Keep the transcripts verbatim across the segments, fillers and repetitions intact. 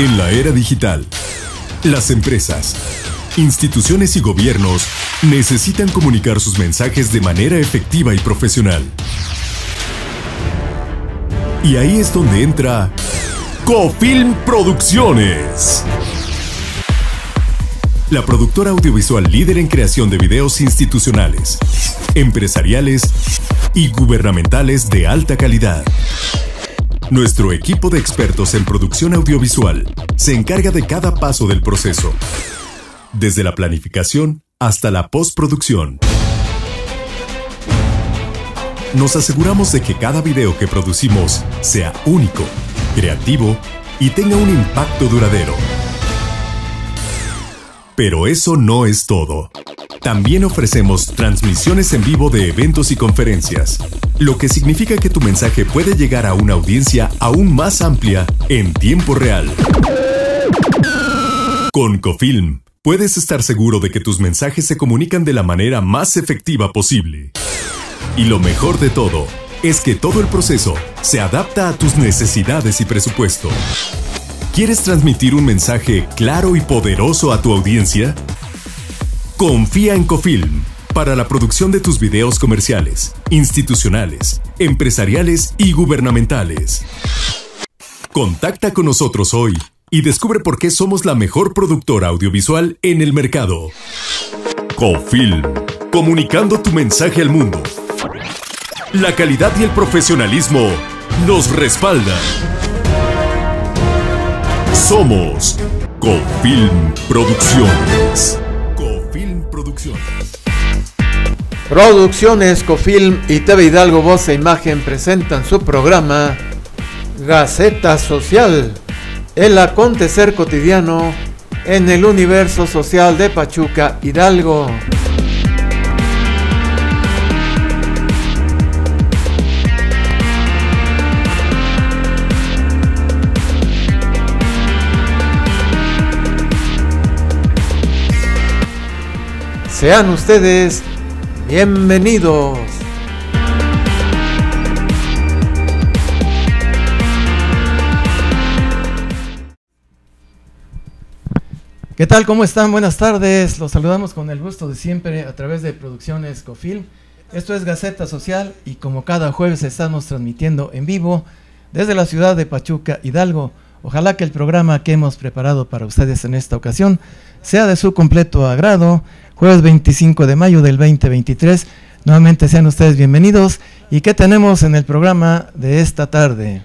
En la era digital, las empresas, instituciones y gobiernos necesitan comunicar sus mensajes de manera efectiva y profesional. Y ahí es donde entra Cofilm Producciones, la productora audiovisual líder en creación de videos institucionales, empresariales y gubernamentales de alta calidad. Nuestro equipo de expertos en producción audiovisual se encarga de cada paso del proceso, desde la planificación hasta la postproducción. Nos aseguramos de que cada video que producimos sea único, creativo y tenga un impacto duradero. Pero eso no es todo. También ofrecemos transmisiones en vivo de eventos y conferencias, lo que significa que tu mensaje puede llegar a una audiencia aún más amplia en tiempo real. Con Cofilm, puedes estar seguro de que tus mensajes se comunican de la manera más efectiva posible. Y lo mejor de todo es que todo el proceso se adapta a tus necesidades y presupuesto. ¿Quieres transmitir un mensaje claro y poderoso a tu audiencia? Confía en Cofilm para la producción de tus videos comerciales, institucionales, empresariales y gubernamentales. Contacta con nosotros hoy y descubre por qué somos la mejor productora audiovisual en el mercado. Cofilm, comunicando tu mensaje al mundo. La calidad y el profesionalismo nos respaldan. Somos Cofilm Producciones. Cofilm Producciones. Producciones Cofilm y T V Hidalgo Voz e Imagen presentan su programa Gaceta Social, el acontecer cotidiano en el universo social de Pachuca, Hidalgo. Sean ustedes bienvenidos. ¿Qué tal? ¿Cómo están? Buenas tardes. Los saludamos con el gusto de siempre a través de Producciones Cofilm. Esto es Gaceta Social y como cada jueves estamos transmitiendo en vivo desde la ciudad de Pachuca, Hidalgo. Ojalá que el programa que hemos preparado para ustedes en esta ocasión sea de su completo agrado. Jueves veinticinco de mayo del veinte veintitrés, nuevamente sean ustedes bienvenidos. ¿Y qué tenemos en el programa de esta tarde?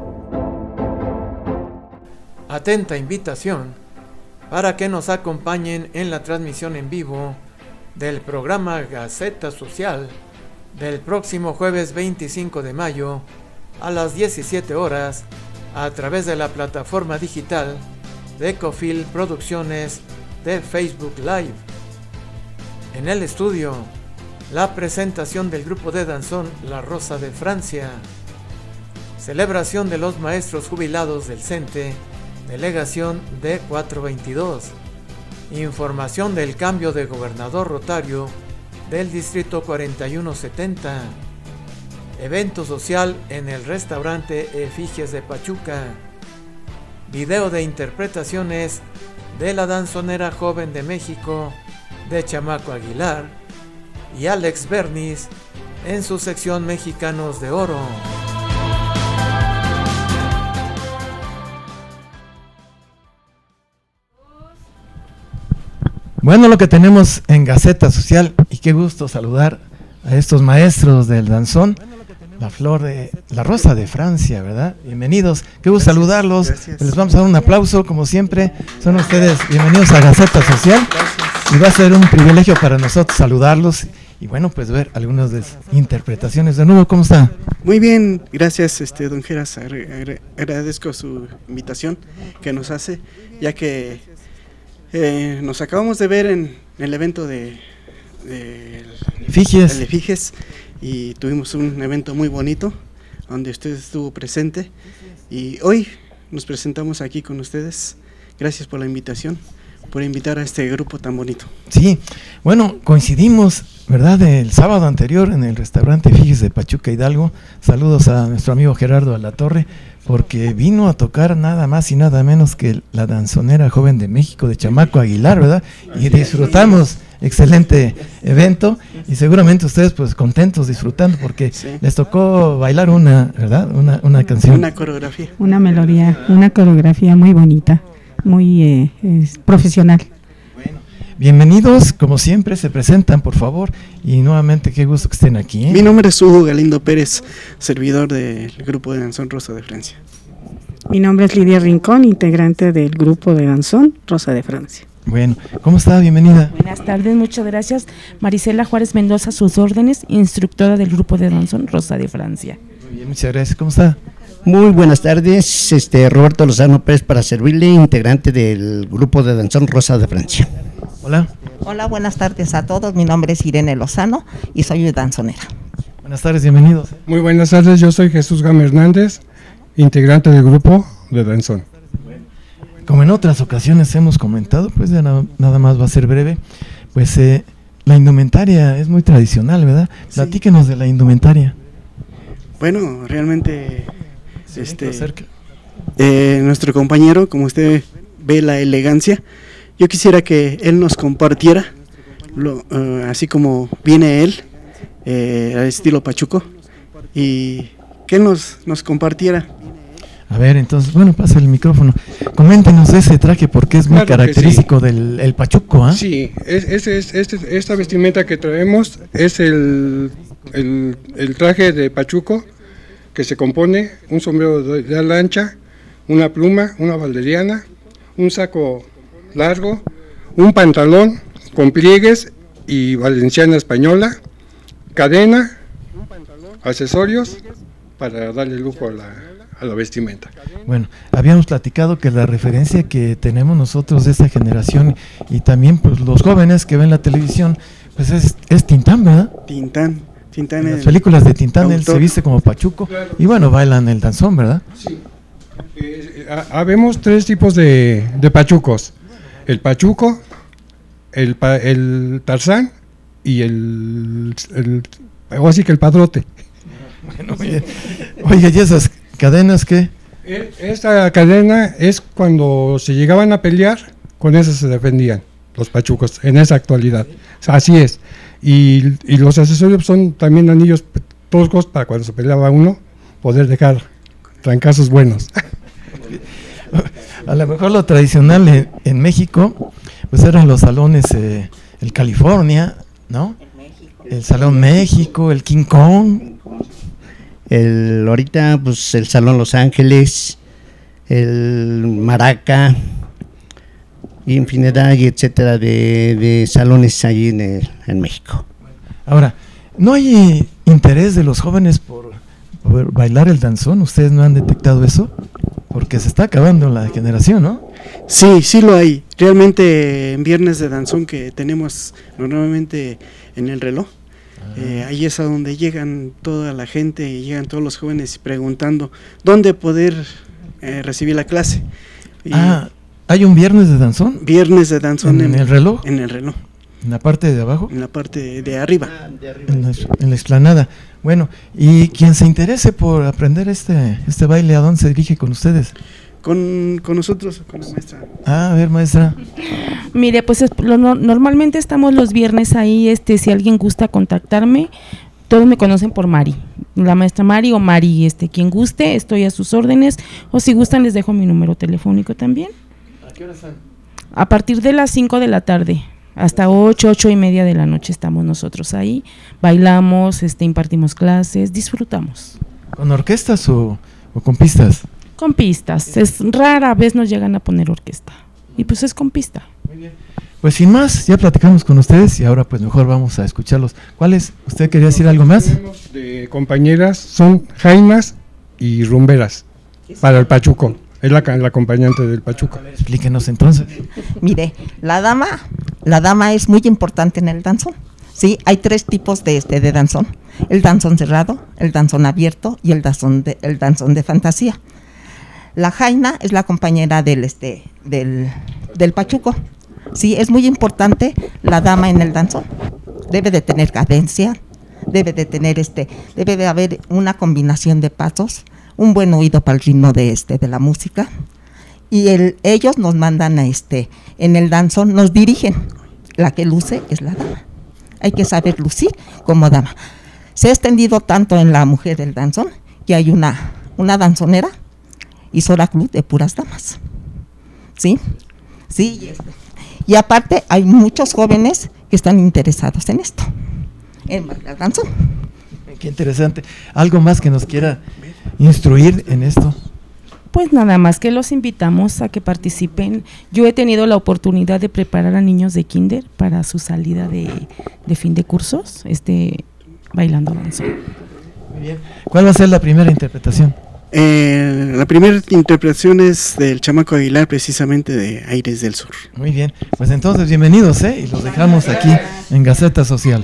Atenta invitación para que nos acompañen en la transmisión en vivo del programa Gaceta Social del próximo jueves veinticinco de mayo a las diecisiete horas a través de la plataforma digital de Cofilm Producciones de Facebook Live. En el estudio, la presentación del grupo de danzón La Rosa de Francia, celebración de los maestros jubilados del CENTE, delegación D cuatrocientos veintidós, información del cambio de gobernador rotario del distrito cuarenta y uno setenta, evento social en el restaurante Efigies de Pachuca, video de interpretaciones de la danzonera joven de México, de Chamaco Aguilar, y Alex Bernis en su sección Mexicanos de Oro. Bueno, lo que tenemos en Gaceta Social, y qué gusto saludar a estos maestros del danzón, la flor de la rosa de Francia, ¿verdad? Bienvenidos, qué gusto gracias, saludarlos. Gracias. Les vamos a dar un aplauso, como siempre. Son ustedes bienvenidos a Gaceta Social. Gracias. Y va a ser un privilegio para nosotros saludarlos y bueno, pues ver algunas de las interpretaciones. De nuevo, ¿cómo está? Muy bien, gracias, este don Geras, agradezco su invitación que nos hace, ya que eh, nos acabamos de ver en el evento de, de Efigies. El Efigies y tuvimos un evento muy bonito donde usted estuvo presente y hoy nos presentamos aquí con ustedes. Gracias por la invitación, por invitar a este grupo tan bonito. Sí, bueno, coincidimos ¿verdad? El sábado anterior en el restaurante Fijes de Pachuca Hidalgo. Saludos a nuestro amigo Gerardo Alatorre, porque vino a tocar nada más y nada menos que la danzonera joven de México, de Chamaco Aguilar, ¿verdad? Y disfrutamos, excelente evento, y seguramente ustedes pues contentos disfrutando, porque sí, les tocó bailar una, ¿verdad? Una, una canción. Una coreografía. Una melodía, una coreografía muy bonita, muy eh, es profesional. Bienvenidos, como siempre, se presentan, por favor, y nuevamente qué gusto que estén aquí, ¿eh? Mi nombre es Hugo Galindo Pérez, servidor del grupo de danzón Rosa de Francia. Mi nombre es Lidia Rincón, integrante del grupo de danzón Rosa de Francia. Bueno, ¿cómo está? Bienvenida. Buenas tardes, muchas gracias. Marisela Juárez Mendoza, a sus órdenes, instructora del grupo de danzón Rosa de Francia. Muy bien, muchas gracias. ¿Cómo está? Muy buenas tardes, este Roberto Lozano Pérez para servirle, integrante del grupo de danzón Rosa de Francia. Hola. Hola, buenas tardes a todos. Mi nombre es Irene Lozano y soy danzonera. Buenas tardes, bienvenidos. Muy buenas tardes, yo soy Jesús Gama Hernández, integrante del grupo de danzón. Como en otras ocasiones hemos comentado, pues ya na nada más va a ser breve, pues eh, la indumentaria es muy tradicional, ¿verdad? Sí. Platíquenos de la indumentaria. Bueno, realmente sí, este, eh, nuestro compañero, como usted ve la elegancia, yo quisiera que él nos compartiera, lo, uh, así como viene él, eh, al estilo pachuco, y que él nos, nos compartiera. A ver, entonces, bueno, pasa el micrófono. Coméntenos ese traje porque es muy claro característico sí. del el pachuco, ¿ah? ¿eh? Sí, es, es, es, este, esta vestimenta que traemos es el, el, el traje de pachuco, que se compone un sombrero de, de ala ancha, una pluma, una valeriana, un saco largo, un pantalón con pliegues y valenciana española, cadena, accesorios para darle lujo a la, a la vestimenta. Bueno, habíamos platicado que la referencia que tenemos nosotros de esta generación y también pues los jóvenes que ven la televisión, pues es, es Tintán, ¿verdad? Tintán, Tintán. En las películas de Tintán él se viste como pachuco, claro. Y bueno, bailan el danzón, ¿verdad? Sí. Eh, habemos tres tipos de, de pachucos. El pachuco, el, pa, el tarzán y el, el, o así que el padrote. Bueno, oye, oye, ¿y esas cadenas qué? Esta cadena es cuando se llegaban a pelear, con esas se defendían los pachucos, en esa actualidad. O sea, así es. Y, y los accesorios son también anillos toscos para cuando se peleaba uno, poder dejar trancazos buenos. A lo mejor lo tradicional en, en México, pues eran los salones, eh, el California, ¿no? El Salón México, el King Kong. El, ahorita, pues el Salón Los Ángeles, el Maraca, y infinidad y etcétera de, de salones allí en, el, en México. Ahora, ¿no hay interés de los jóvenes por, por bailar el danzón? ¿Ustedes no han detectado eso? Porque se está acabando la generación, ¿no? Sí, sí lo hay. Realmente en Viernes de Danzón que tenemos normalmente en el reloj, ah. eh, ahí es a donde llegan toda la gente y llegan todos los jóvenes preguntando dónde poder eh, recibir la clase. Y ah, ¿hay un Viernes de Danzón? Viernes de Danzón. ¿En, en el reloj? En el reloj. ¿En la parte de abajo? En la parte de arriba. Ah, de arriba. En, la, en la explanada. Bueno, y quien se interese por aprender este este baile, ¿a dónde se dirige con ustedes? Con, con nosotros, con la maestra. Ah, a ver, maestra. Mire, pues es, lo, no, normalmente estamos los viernes ahí, este, si alguien gusta contactarme, todos me conocen por Mari, la maestra Mari o Mari, este, quien guste, estoy a sus órdenes, o si gustan les dejo mi número telefónico también. ¿A qué hora están? A partir de las cinco de la tarde. Hasta ocho, ocho y media de la noche estamos nosotros ahí, bailamos, este, impartimos clases, disfrutamos. ¿Con orquestas o, o con pistas? Con pistas, es rara vez nos llegan a poner orquesta, y pues es con pista. Muy bien. Pues sin más, ya platicamos con ustedes y ahora pues mejor vamos a escucharlos. ¿Cuáles? ¿Usted quería decir algo más? De compañeras son jaimas y rumberas para el pachuco. Es la, la acompañante del pachuco. A ver, explíquenos entonces. Mire, la dama, la dama es muy importante en el danzón. Sí, hay tres tipos de este de danzón: el danzón cerrado, el danzón abierto y el danzón de, el danzón de fantasía. La jaina es la compañera del este del, del pachuco. Sí, es muy importante la dama en el danzón. debe de tener cadencia, debe de tener este, debe de haber una combinación de pasos, un buen oído para el ritmo de este, de la música, y el, ellos nos mandan a este, en el danzón nos dirigen, la que luce es la dama, hay que saber lucir como dama. Se ha extendido tanto en la mujer del danzón que hay una, una danzonera y sola club de puras damas, ¿sí? Sí, y, este, y aparte hay muchos jóvenes que están interesados en esto, en bailar danzón. Qué interesante. ¿Algo más que nos quiera instruir en esto? Pues nada más que los invitamos a que participen. Yo he tenido la oportunidad de preparar a niños de kinder para su salida de, de fin de cursos, este, bailando danzón. Muy bien. ¿Cuál va a ser la primera interpretación? Eh, la primera interpretación es del Chamaco Aguilar, precisamente de Aires del Sur. Muy bien, pues entonces bienvenidos, ¿eh? Y los dejamos aquí en Gaceta Social.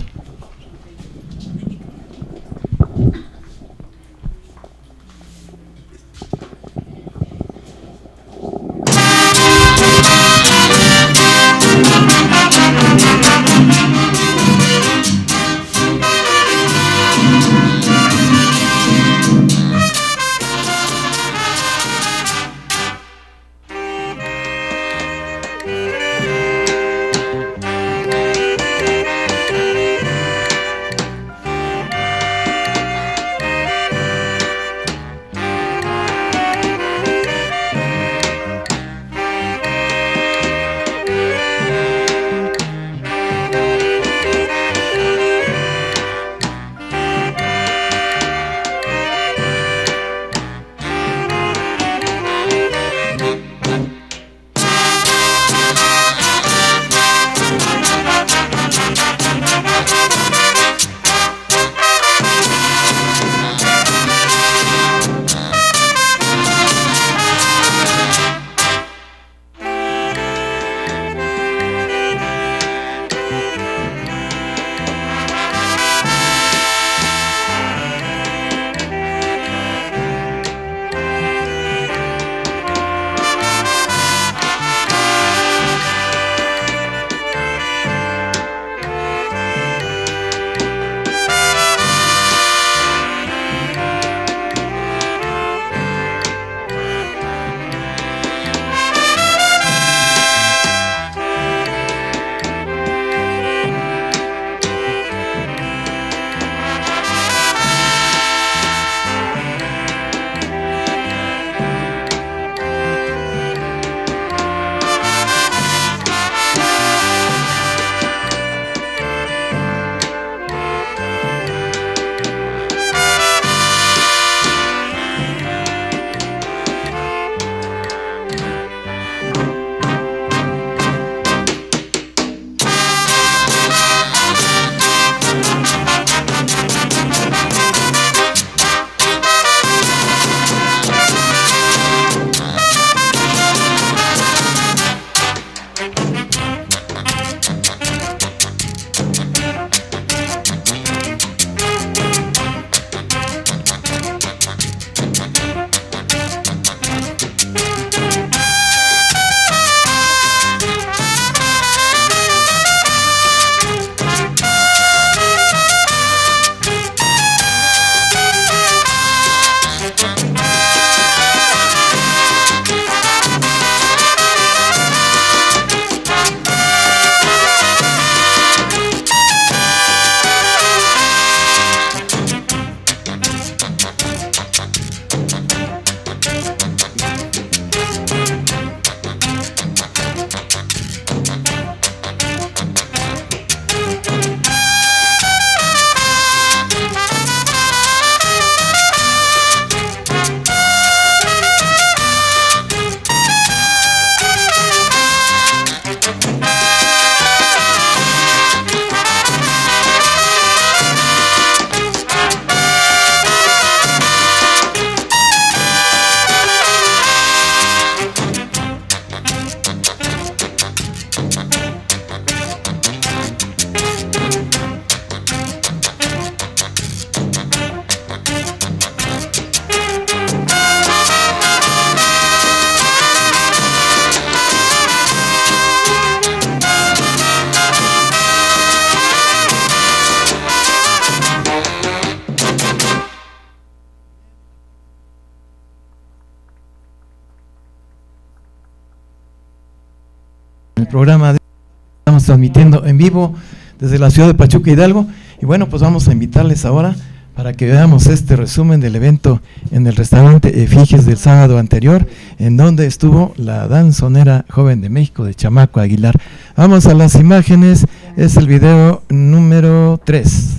el programa de, estamos transmitiendo en vivo desde la ciudad de Pachuca Hidalgo, y bueno, pues vamos a invitarles ahora para que veamos este resumen del evento en el restaurante Efigies del sábado anterior, en donde estuvo la danzonera joven de México de Chamaco Aguilar. Vamos a las imágenes, es el video número tres.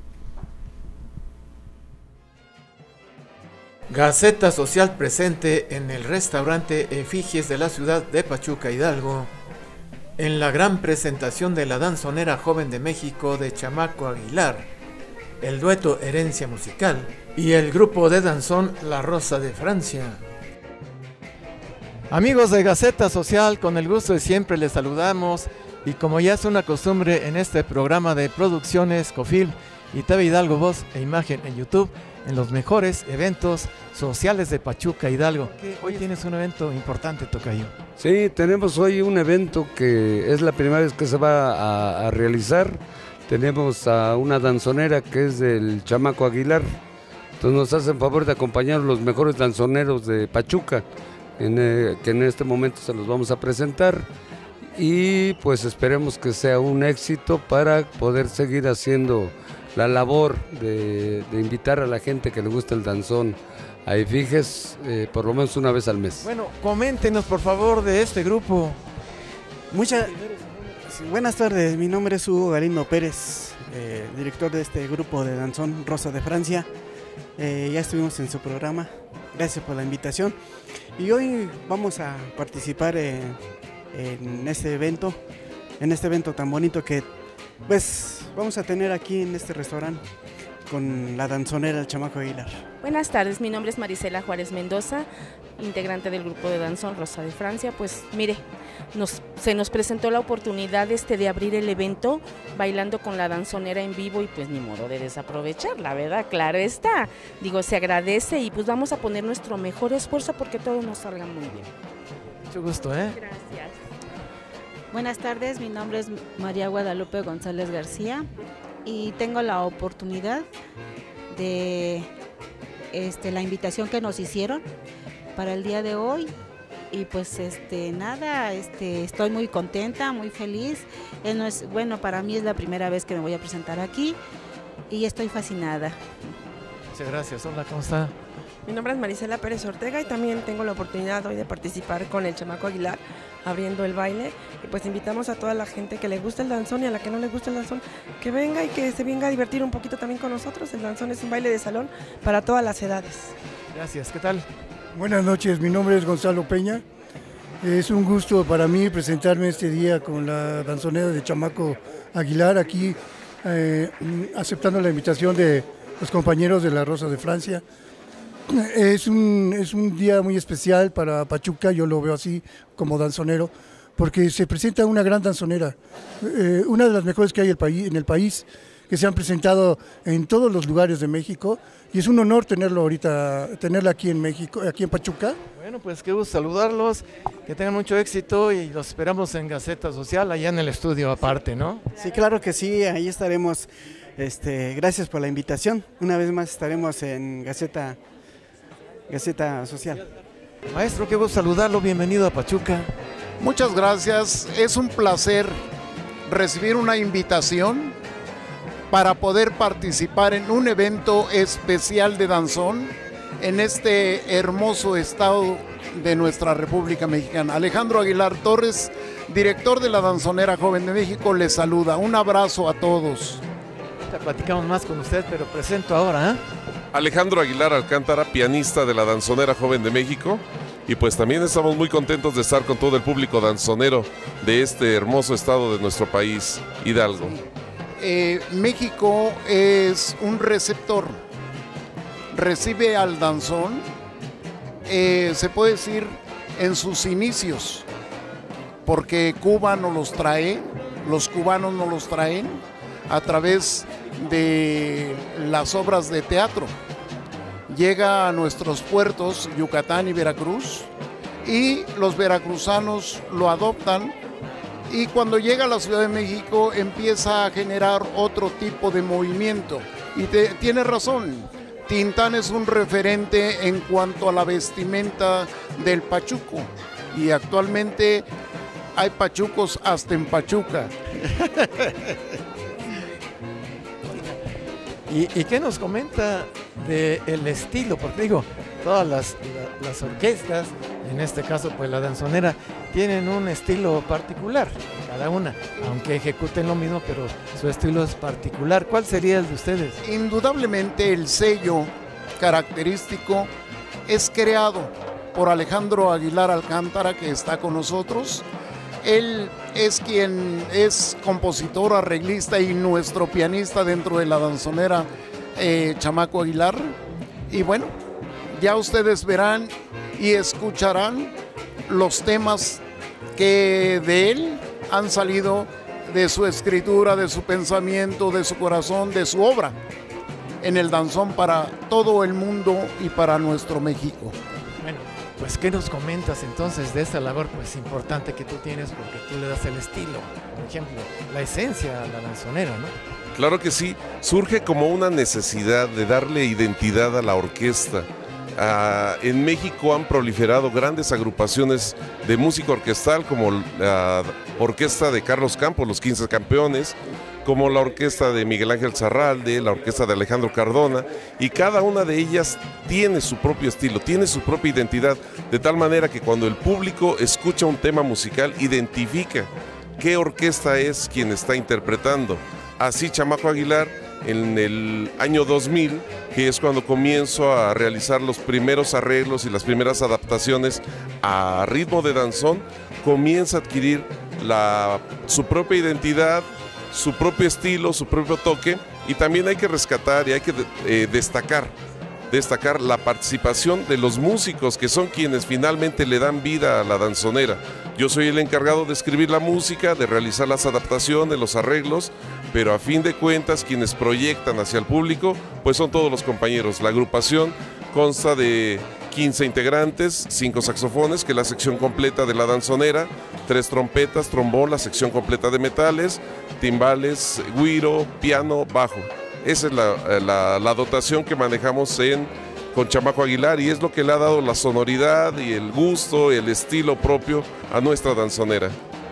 Gaceta Social presente en el restaurante Efigies de la ciudad de Pachuca Hidalgo, en la gran presentación de la danzonera joven de México de Chamaco Aguilar, el dueto Herencia Musical y el grupo de danzón La Rosa de Francia. Amigos de Gaceta Social, con el gusto de siempre les saludamos, y como ya es una costumbre en este programa de producciones Cofilm y T V Hidalgo Voz e Imagen en YouTube, en los mejores eventos sociales de Pachuca Hidalgo. Hoy tienes un evento importante, tocayo. Sí, tenemos hoy un evento que es la primera vez que se va a, a realizar. Tenemos a una danzonera que es del Chamaco Aguilar. Entonces nos hacen favor de acompañar los mejores danzoneros de Pachuca, en, eh, que en este momento se los vamos a presentar. Y pues esperemos que sea un éxito para poder seguir haciendo la labor de, de invitar a la gente que le gusta el danzón a Efigies eh, por lo menos una vez al mes. Bueno, coméntenos por favor de este grupo. Muchas buenas tardes, mi nombre es Hugo Galindo Pérez, eh, director de este grupo de danzón Rosa de Francia. Eh, ya estuvimos en su programa, gracias por la invitación. Y hoy vamos a participar eh, en este evento, en este evento tan bonito que pues vamos a tener aquí en este restaurante con la danzonera El Chamaco Aguilar. Buenas tardes, mi nombre es Marisela Juárez Mendoza, integrante del grupo de danzón Rosa de Francia. Pues mire, nos, se nos presentó la oportunidad este de abrir el evento bailando con la danzonera en vivo, y pues ni modo de desaprovechar, la verdad, claro está. Digo, se agradece, y pues vamos a poner nuestro mejor esfuerzo porque todo nos salga muy bien. Mucho gusto, ¿eh? Gracias. Buenas tardes, mi nombre es María Guadalupe González García y tengo la oportunidad de este, la invitación que nos hicieron para el día de hoy, y pues este nada, este estoy muy contenta, muy feliz. Eh, no es, bueno, para mí es la primera vez que me voy a presentar aquí y estoy fascinada. Muchas gracias. Hola, ¿cómo está? Mi nombre es Marisela Pérez Ortega y también tengo la oportunidad hoy de participar con el Chamaco Aguilar abriendo el baile, y pues invitamos a toda la gente que le gusta el danzón y a la que no le gusta el danzón que venga y que se venga a divertir un poquito también con nosotros. El danzón es un baile de salón para todas las edades. Gracias, ¿qué tal? Buenas noches, mi nombre es Gonzalo Peña. Es un gusto para mí presentarme este día con la danzonera de Chamaco Aguilar aquí, eh, aceptando la invitación de los compañeros de La Rosa de Francia. Es un, es un día muy especial para Pachuca, yo lo veo así como danzonero, porque se presenta una gran danzonera, eh, una de las mejores que hay el país, en el país, que se han presentado en todos los lugares de México, y es un honor tenerlo ahorita, tenerla aquí en México, aquí en Pachuca. Bueno, pues qué gusto saludarlos, que tengan mucho éxito, y los esperamos en Gaceta Social, allá en el estudio aparte, ¿no? Sí, claro que sí, ahí estaremos. Este, gracias por la invitación, una vez más estaremos en Gaceta Gaceta Social. Maestro, qué gusto saludarlo, bienvenido a Pachuca. Muchas gracias, es un placer recibir una invitación para poder participar en un evento especial de danzón en este hermoso estado de nuestra República Mexicana. Alejandro Aguilar Torres, director de la Danzonera Joven de México, les saluda. Un abrazo a todos. Ya platicamos más con usted, pero presento ahora, ¿eh? Alejandro Aguilar Alcántara, pianista de la Danzonera Joven de México, y pues también estamos muy contentos de estar con todo el público danzonero de este hermoso estado de nuestro país, Hidalgo. Eh, México es un receptor, recibe al danzón, eh, se puede decir en sus inicios, porque Cuba nos los trae, los cubanos nos los traen a través de las obras de teatro. Llega a nuestros puertos, Yucatán y Veracruz, y los veracruzanos lo adoptan, y cuando llega a la Ciudad de México empieza a generar otro tipo de movimiento. Y te, tiene razón, Tintán es un referente en cuanto a la vestimenta del pachuco, y actualmente hay pachucos hasta en Pachuca. ¿Y, ¿Y qué nos comenta del estilo? Porque digo, todas las, la, las orquestas, en este caso pues la danzonera, tienen un estilo particular, cada una, aunque ejecuten lo mismo, pero su estilo es particular. ¿Cuál sería el de ustedes? Indudablemente el sello característico es creado por Alejandro Aguilar Alcántara, que está con nosotros. Él es quien es compositor, arreglista y nuestro pianista dentro de la danzonera eh, Chamaco Aguilar. Y bueno, ya ustedes verán y escucharán los temas que de él han salido de su escritura, de su pensamiento, de su corazón, de su obra en el danzón para todo el mundo y para nuestro México. Bueno, pues ¿qué nos comentas entonces de esa labor pues importante que tú tienes, porque tú le das el estilo, por ejemplo, la esencia a la danzonera, ¿no? Claro que sí, surge como una necesidad de darle identidad a la orquesta. Uh, en México han proliferado grandes agrupaciones de música orquestal, como la orquesta de Carlos Campos, los quince campeones, como la orquesta de Miguel Ángel Zarralde, la orquesta de Alejandro Cardona, y cada una de ellas tiene su propio estilo, tiene su propia identidad, de tal manera que cuando el público escucha un tema musical, identifica qué orquesta es quien está interpretando. Así Chamaco Aguilar, en el año dos mil, que es cuando comienzo a realizar los primeros arreglos y las primeras adaptaciones a ritmo de danzón, comienza a adquirir la, su propia identidad, su propio estilo, su propio toque, y también hay que rescatar y hay que eh, destacar, destacar la participación de los músicos, que son quienes finalmente le dan vida a la danzonera. Yo soy el encargado de escribir la música, de realizar las adaptaciones, los arreglos, pero a fin de cuentas quienes proyectan hacia el público pues son todos los compañeros. La agrupación consta de quince integrantes, cinco saxofones, que es la sección completa de la danzonera, tres trompetas, trombón, la sección completa de metales, timbales, güiro, piano, bajo. Esa es la, la, la dotación que manejamos en, con Chamaco Aguilar, y es lo que le ha dado la sonoridad y el gusto, el estilo propio a nuestra danzonera.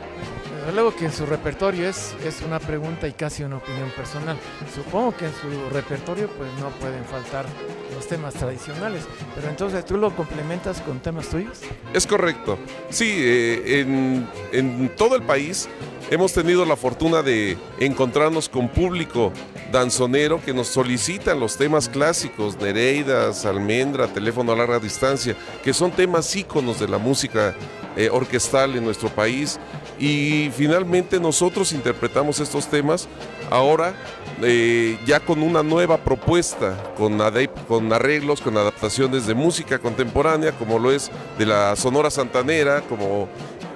Desde luego que en su repertorio es, es una pregunta y casi una opinión personal. Supongo que en su repertorio pues no pueden faltar los temas tradicionales, pero entonces ¿tú lo complementas con temas tuyos? Es correcto. Sí, eh, en, en todo el país hemos tenido la fortuna de encontrarnos con público danzonero que nos solicitan los temas clásicos, Nereidas, Almendra, Teléfono a larga distancia, que son temas íconos de la música eh, orquestal en nuestro país. Y finalmente nosotros interpretamos estos temas ahora eh, ya con una nueva propuesta, con, con arreglos, con adaptaciones de música contemporánea, como lo es de la Sonora Santanera, como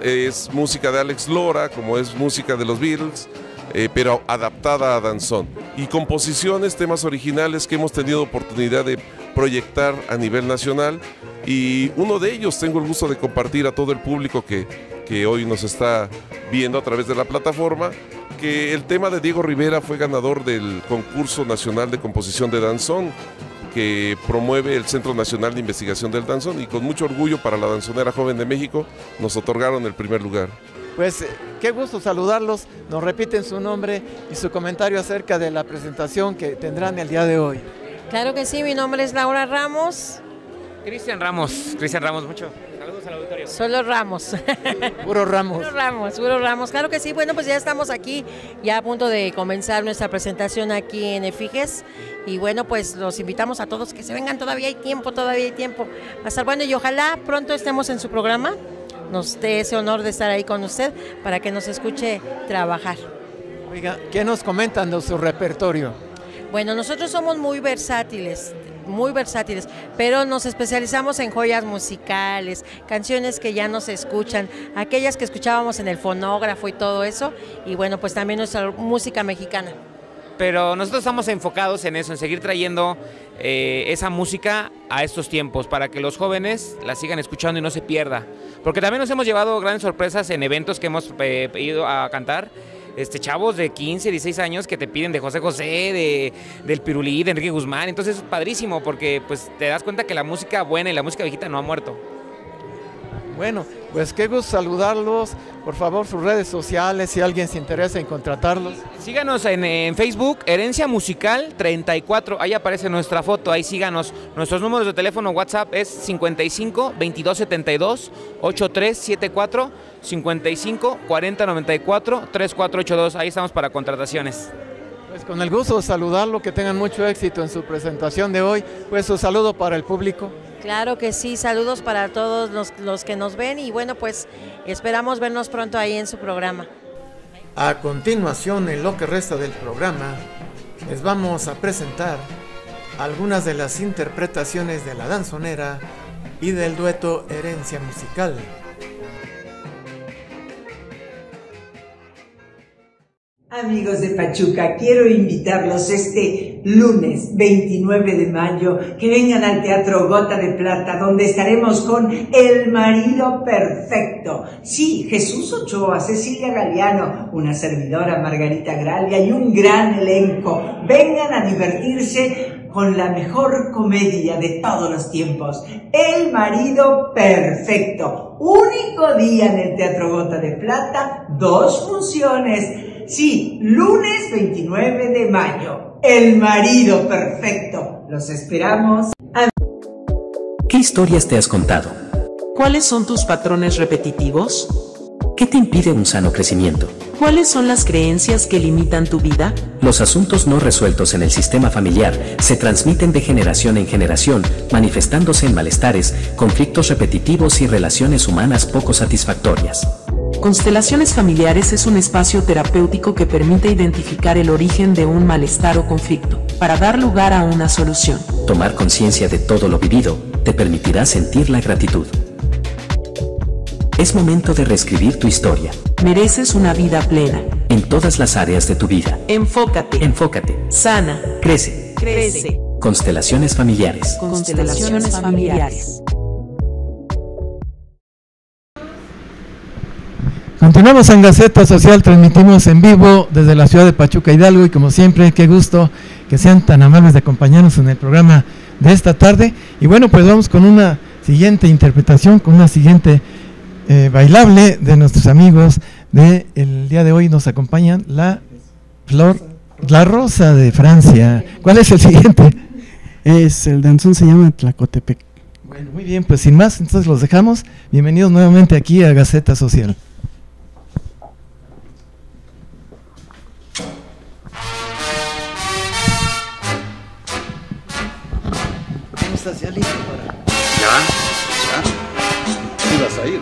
es música de Alex Lora, como es música de los Beatles, eh, pero adaptada a danzón. Y composiciones, temas originales que hemos tenido oportunidad de proyectar a nivel nacional, y uno de ellos tengo el gusto de compartir a todo el público que, que hoy nos está viendo a través de la plataforma, que el tema de Diego Rivera fue ganador del Concurso Nacional de Composición de Danzón, que promueve el Centro Nacional de Investigación del Danzón, y con mucho orgullo para la Danzonera Joven de México nos otorgaron el primer lugar. Pues eh, qué gusto saludarlos, nos repiten su nombre y su comentario acerca de la presentación que tendrán el día de hoy. Claro que sí, mi nombre es Laura Ramos. Cristian Ramos, Cristian Ramos, mucho. Saludos al auditorio. Solo Ramos. Puro Ramos. Puro Ramos, puro Ramos. Claro que sí. Bueno, pues ya estamos aquí, ya a punto de comenzar nuestra presentación aquí en Efiges. Y bueno, pues los invitamos a todos que se vengan, todavía hay tiempo, todavía hay tiempo. Va a estar bueno y ojalá pronto estemos en su programa. Nos dé ese honor de estar ahí con usted para que nos escuche trabajar. Oiga, ¿qué nos comentan de su repertorio? Bueno, nosotros somos muy versátiles, muy versátiles, pero nos especializamos en joyas musicales, canciones que ya no se escuchan, aquellas que escuchábamos en el fonógrafo y todo eso, y bueno, pues también nuestra música mexicana. Pero nosotros estamos enfocados en eso, en seguir trayendo eh, esa música a estos tiempos, para que los jóvenes la sigan escuchando y no se pierda. Porque también nos hemos llevado grandes sorpresas en eventos que hemos eh, ido a cantar. Este, chavos de quince, dieciséis años que te piden de José José, de, del Pirulí, de Enrique Guzmán. Entonces es padrísimo porque pues, te das cuenta que la música buena y la música viejita no ha muerto. Bueno, pues qué gusto saludarlos. Por favor, sus redes sociales, si alguien se interesa en contratarlos. Síganos en, en Facebook, Herencia Musical treinta y cuatro, ahí aparece nuestra foto, ahí síganos. Nuestros números de teléfono WhatsApp es cincuenta y cinco, veintidós setenta y dos, ochenta y tres setenta y cuatro, cincuenta y cinco, cuarenta noventa y cuatro, treinta y cuatro ochenta y dos, ahí estamos para contrataciones. Pues con el gusto de saludarlo, que tengan mucho éxito en su presentación de hoy. Pues su saludo para el público. Claro que sí, saludos para todos los, los que nos ven y bueno, pues esperamos vernos pronto ahí en su programa. A continuación, en lo que resta del programa, les vamos a presentar algunas de las interpretaciones de la danzonera y del dueto Herencia Musical. Amigos de Pachuca, quiero invitarlos este lunes veintinueve de mayo que vengan al Teatro Gota de Plata, donde estaremos con El Marido Perfecto. Sí, Jesús Ochoa, Cecilia Galeano, una servidora Margarita Gralia y un gran elenco. Vengan a divertirse con la mejor comedia de todos los tiempos, El Marido Perfecto. Único día en el Teatro Gota de Plata, dos funciones. Sí, lunes veintinueve de mayo, El Marido Perfecto. Los esperamos. ¿Qué historias te has contado? ¿Cuáles son tus patrones repetitivos? ¿Qué te impide un sano crecimiento? ¿Cuáles son las creencias que limitan tu vida? Los asuntos no resueltos en el sistema familiar se transmiten de generación en generación, manifestándose en malestares, conflictos repetitivos y relaciones humanas poco satisfactorias. Constelaciones Familiares es un espacio terapéutico que permite identificar el origen de un malestar o conflicto, para dar lugar a una solución. Tomar conciencia de todo lo vivido te permitirá sentir la gratitud. Es momento de reescribir tu historia. Mereces una vida plena. En todas las áreas de tu vida. Enfócate. Enfócate. Sana. Crece. Crece. Constelaciones Familiares. Constelaciones Familiares. Continuamos en Gaceta Social, transmitimos en vivo desde la ciudad de Pachuca, Hidalgo, y como siempre, qué gusto que sean tan amables de acompañarnos en el programa de esta tarde. Y bueno, pues vamos con una siguiente interpretación, con una siguiente eh, bailable de nuestros amigos del día de hoy. Nos acompañan la Flor, la Rosa de Francia. ¿Cuál es el siguiente? Es el danzón, se llama Tlacotepec. Bueno, muy bien, pues sin más, entonces los dejamos. Bienvenidos nuevamente aquí a Gaceta Social. ¿Estás ya listo para...? Ya, ya. Ibas a ir.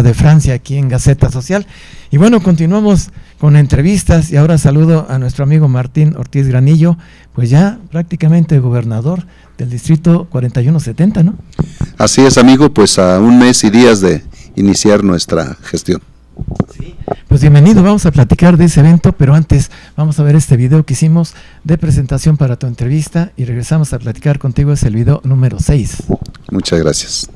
de Francia aquí en Gaceta Social. Y bueno, continuamos con entrevistas y ahora saludo a nuestro amigo Martín Ortiz Granillo, pues ya prácticamente gobernador del distrito cuarenta y uno setenta, ¿no? Así es, amigo, pues a un mes y días de iniciar nuestra gestión. Pues bienvenido, vamos a platicar de ese evento, pero antes vamos a ver este video que hicimos de presentación para tu entrevista y regresamos a platicar contigo, es el video número seis. Muchas gracias.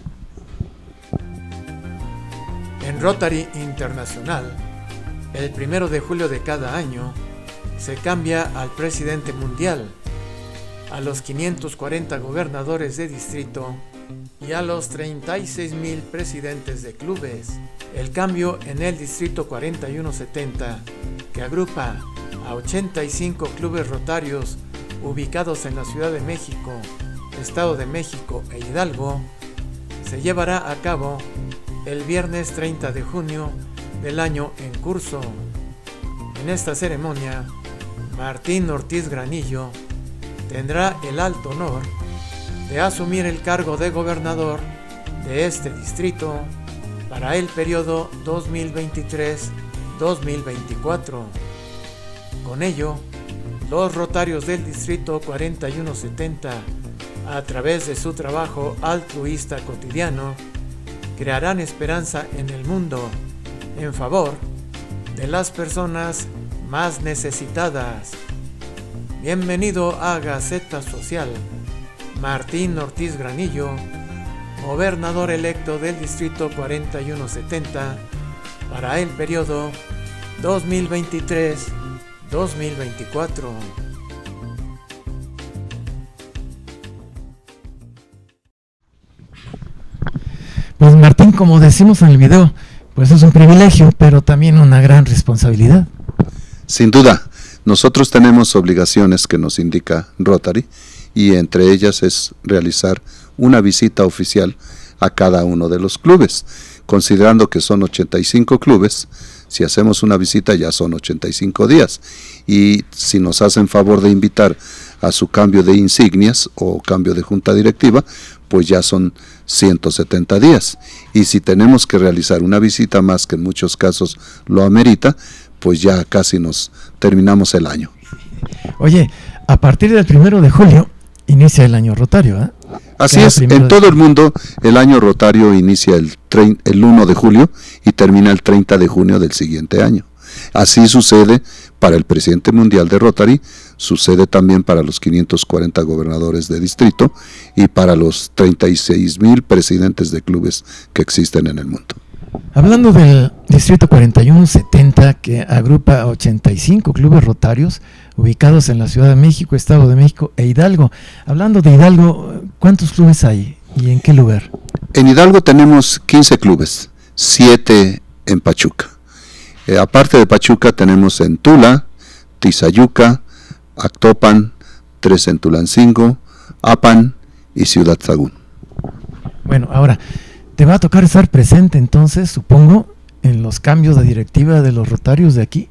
En Rotary Internacional, el primero de julio de cada año, se cambia al presidente mundial, a los quinientos cuarenta gobernadores de distrito y a los treinta y seis mil presidentes de clubes. El cambio en el distrito cuarenta y uno setenta, que agrupa a ochenta y cinco clubes rotarios ubicados en la Ciudad de México, Estado de México e Hidalgo, se llevará a cabo el viernes treinta de junio del año en curso. En esta ceremonia, Martín Ortiz Granillo tendrá el alto honor de asumir el cargo de gobernador de este distrito para el periodo dos mil veintitrés a dos mil veinticuatro. Con ello, los rotarios del distrito cuarenta y uno setenta, a través de su trabajo altruista cotidiano, crearán esperanza en el mundo en favor de las personas más necesitadas. Bienvenido a Gaceta Social, Martín Ortiz Granillo, gobernador electo del distrito cuarenta y uno setenta para el periodo dos mil veintitrés a dos mil veinticuatro. Pues Martín, como decimos en el video, pues es un privilegio, pero también una gran responsabilidad. Sin duda, nosotros tenemos obligaciones que nos indica Rotary y entre ellas es realizar una visita oficial a cada uno de los clubes. Considerando que son ochenta y cinco clubes, si hacemos una visita ya son ochenta y cinco días. Y si nos hacen favor de invitar a su cambio de insignias o cambio de junta directiva, pues ya son ciento setenta días. Y si tenemos que realizar una visita más, que en muchos casos lo amerita, pues ya casi nos terminamos el año. Oye, a partir del primero de julio inicia el año rotario, ¿eh? Así es, en todo el mundo el año rotario inicia el, el uno de julio y termina el treinta de junio del siguiente año. Así sucede para el presidente mundial de Rotary, sucede también para los quinientos cuarenta gobernadores de distrito y para los treinta y seis mil presidentes de clubes que existen en el mundo. Hablando del distrito cuarenta y uno setenta, que agrupa a ochenta y cinco clubes rotarios ubicados en la Ciudad de México, Estado de México e Hidalgo. Hablando de Hidalgo, ¿cuántos clubes hay y en qué lugar? En Hidalgo tenemos quince clubes, siete en Pachuca. Eh, aparte de Pachuca tenemos en Tula, Tizayuca, Actopan, tres en Tulancingo, Apan y Ciudad Sagún. Bueno, ahora, te va a tocar estar presente entonces, supongo, en los cambios de directiva de los rotarios de aquí.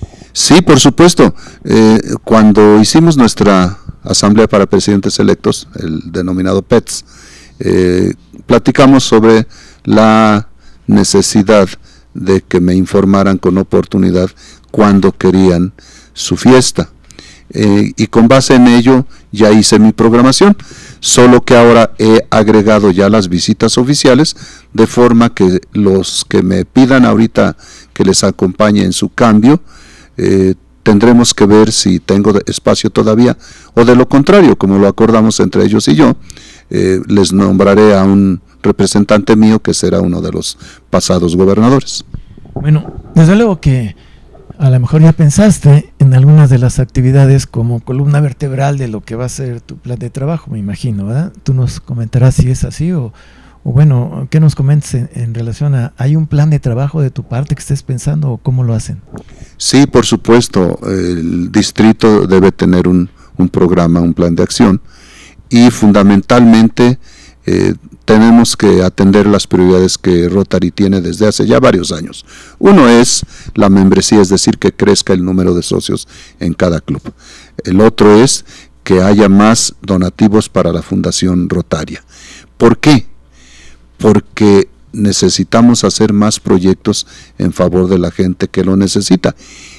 Sí, por supuesto. Eh, cuando hicimos nuestra asamblea para presidentes electos, el denominado P E T S, eh, platicamos sobre la necesidad de que me informaran con oportunidad cuando querían su fiesta. Eh, y con base en ello ya hice mi programación, solo que ahora he agregado ya las visitas oficiales, de forma que los que me pidan ahorita que les acompañe en su cambio, eh, tendremos que ver si tengo espacio todavía, o de lo contrario, como lo acordamos entre ellos y yo, eh, les nombraré a un representante mío que será uno de los pasados gobernadores. Bueno, desde luego que a lo mejor ya pensaste en algunas de las actividades como columna vertebral de lo que va a ser tu plan de trabajo, me imagino, ¿verdad? Tú nos comentarás si es así o, o bueno, ¿qué nos comentes en, en relación a, ¿hay un plan de trabajo de tu parte que estés pensando o cómo lo hacen? Sí, por supuesto, el distrito debe tener un, un programa, un plan de acción y fundamentalmente eh, tenemos que atender las prioridades que Rotary tiene desde hace ya varios años. Uno es la membresía, es decir, que crezca el número de socios en cada club. El otro es que haya más donativos para la Fundación Rotaria. ¿Por qué? Porque necesitamos hacer más proyectos en favor de la gente que lo necesita.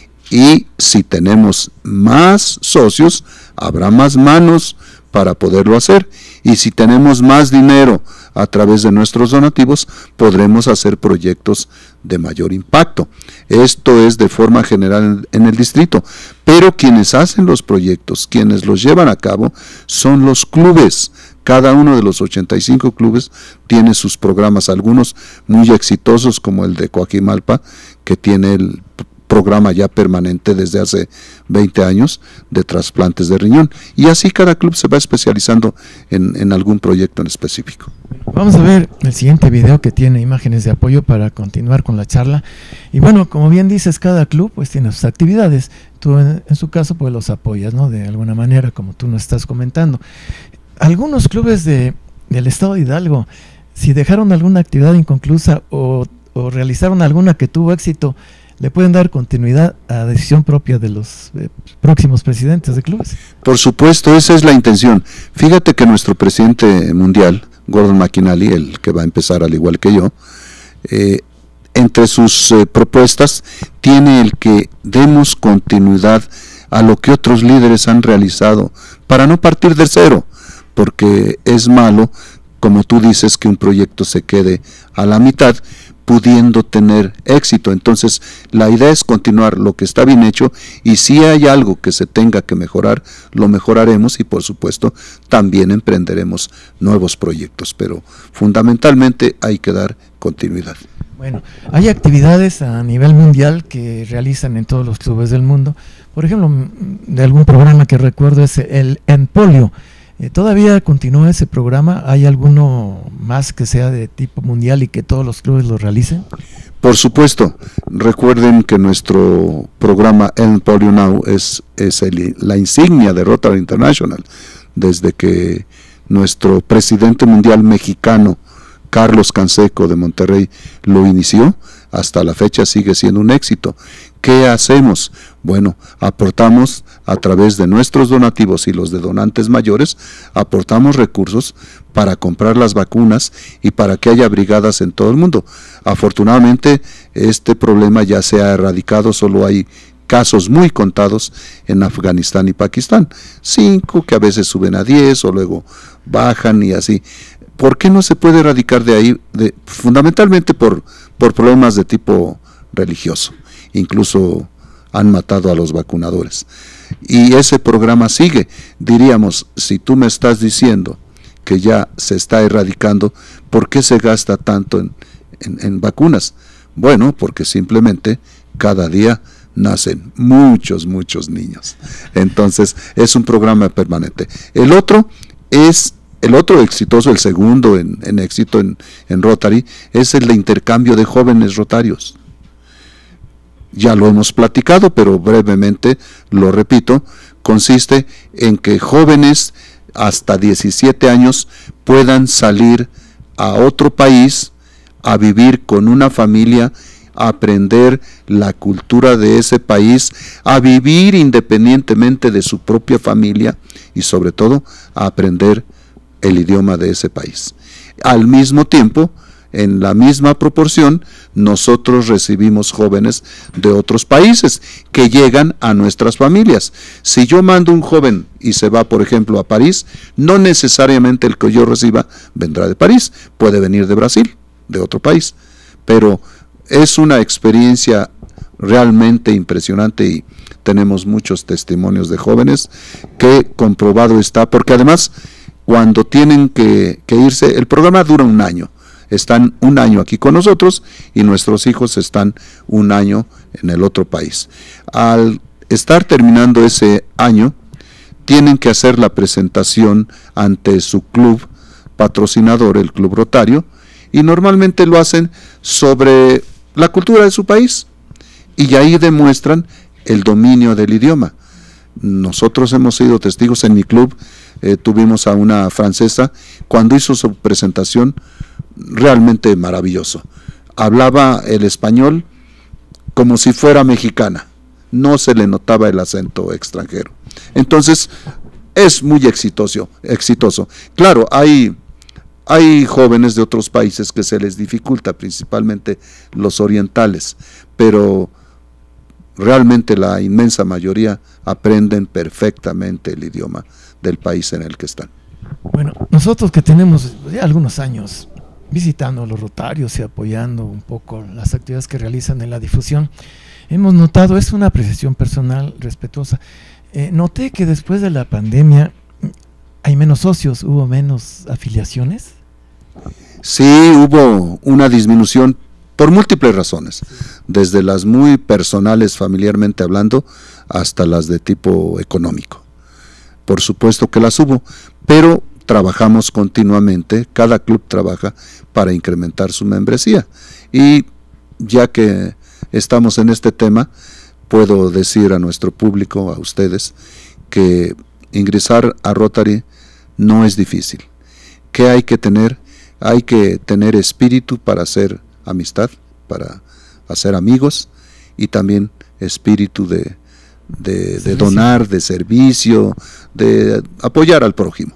Y si tenemos más socios, habrá más manos para poderlo hacer. Y si tenemos más dinero a través de nuestros donativos, podremos hacer proyectos de mayor impacto. Esto es de forma general en el distrito. Pero quienes hacen los proyectos, quienes los llevan a cabo, son los clubes. Cada uno de los ochenta y cinco clubes tiene sus programas, algunos muy exitosos como el de Coajimalpa, que tiene el programa ya permanente desde hace veinte años de trasplantes de riñón, y así cada club se va especializando en, en algún proyecto en específico. Vamos a ver el siguiente video que tiene imágenes de apoyo para continuar con la charla. Y bueno, como bien dices, cada club pues tiene sus actividades. Tú en, en su caso pues los apoyas, ¿no? De alguna manera, como tú nos estás comentando. Algunos clubes de, del estado de Hidalgo, si dejaron alguna actividad inconclusa o, o realizaron alguna que tuvo éxito, ¿le pueden dar continuidad a decisión propia de los eh, próximos presidentes de clubes? Por supuesto, esa es la intención. Fíjate que nuestro presidente mundial, Gordon McInally, el que va a empezar al igual que yo, eh, entre sus eh, propuestas tiene el que demos continuidad a lo que otros líderes han realizado, para no partir de cero, porque es malo, como tú dices, que un proyecto se quede a la mitad, pudiendo tener éxito. Entonces la idea es continuar lo que está bien hecho, y si hay algo que se tenga que mejorar, lo mejoraremos, y por supuesto también emprenderemos nuevos proyectos, pero fundamentalmente hay que dar continuidad. Bueno, hay actividades a nivel mundial que realizan en todos los clubes del mundo. Por ejemplo, de algún programa que recuerdo es el Empolio. ¿Todavía continúa ese programa? ¿Hay alguno más que sea de tipo mundial y que todos los clubes lo realicen? Por supuesto. Recuerden que nuestro programa Empolio Now es, es el, la insignia de Rotary International. Desde que nuestro presidente mundial mexicano, Carlos Canseco de Monterrey, lo inició, hasta la fecha sigue siendo un éxito. ¿Qué hacemos? Bueno, aportamos a través de nuestros donativos y los de donantes mayores, aportamos recursos para comprar las vacunas y para que haya brigadas en todo el mundo. Afortunadamente, este problema ya se ha erradicado, solo hay casos muy contados en Afganistán y Pakistán. Cinco que a veces suben a diez o luego bajan y así. ¿Por qué no se puede erradicar de ahí? De, fundamentalmente por, por problemas de tipo religioso. Incluso han matado a los vacunadores. Y ese programa sigue. Diríamos, si tú me estás diciendo que ya se está erradicando, ¿por qué se gasta tanto en, en, en vacunas? Bueno, porque simplemente cada día nacen muchos, muchos niños. Entonces, es un programa permanente. El otro es... El otro exitoso, el segundo en, en éxito en, en Rotary, es el de intercambio de jóvenes rotarios. Ya lo hemos platicado, pero brevemente lo repito, consiste en que jóvenes hasta diecisiete años puedan salir a otro país a vivir con una familia, a aprender la cultura de ese país, a vivir independientemente de su propia familia y sobre todo a aprender el idioma de ese país. Al mismo tiempo, en la misma proporción, nosotros recibimos jóvenes de otros países que llegan a nuestras familias. Si yo mando un joven y se va, por ejemplo, a París, no necesariamente el que yo reciba vendrá de París, puede venir de Brasil, de otro país, pero es una experiencia realmente impresionante y tenemos muchos testimonios de jóvenes que comprobado está, porque además cuando tienen que, que irse, el programa dura un año, están un año aquí con nosotros y nuestros hijos están un año en el otro país. Al estar terminando ese año, tienen que hacer la presentación ante su club patrocinador, el Club Rotario, y normalmente lo hacen sobre la cultura de su país, y ahí demuestran el dominio del idioma. Nosotros hemos sido testigos en mi club. Eh, tuvimos a una francesa, cuando hizo su presentación, realmente maravilloso. Hablaba el español como si fuera mexicana, no se le notaba el acento extranjero. Entonces, es muy exitoso, exitoso. Claro, hay, hay jóvenes de otros países que se les dificulta, principalmente los orientales, pero realmente la inmensa mayoría aprenden perfectamente el idioma del país en el que están. Bueno, nosotros que tenemos ya algunos años visitando a los rotarios y apoyando un poco las actividades que realizan en la difusión, hemos notado, es una apreciación personal respetuosa, eh, noté que después de la pandemia hay menos socios, hubo menos afiliaciones. Sí, hubo una disminución por múltiples razones, desde las muy personales, familiarmente hablando, hasta las de tipo económico. Por supuesto que las hubo, pero trabajamos continuamente, cada club trabaja para incrementar su membresía. Y ya que estamos en este tema, puedo decir a nuestro público, a ustedes, que ingresar a Rotary no es difícil. ¿Qué hay que tener? Hay que tener espíritu para hacer amistad, para hacer amigos, y también espíritu de, de, de donar, de servicio, de apoyar al prójimo.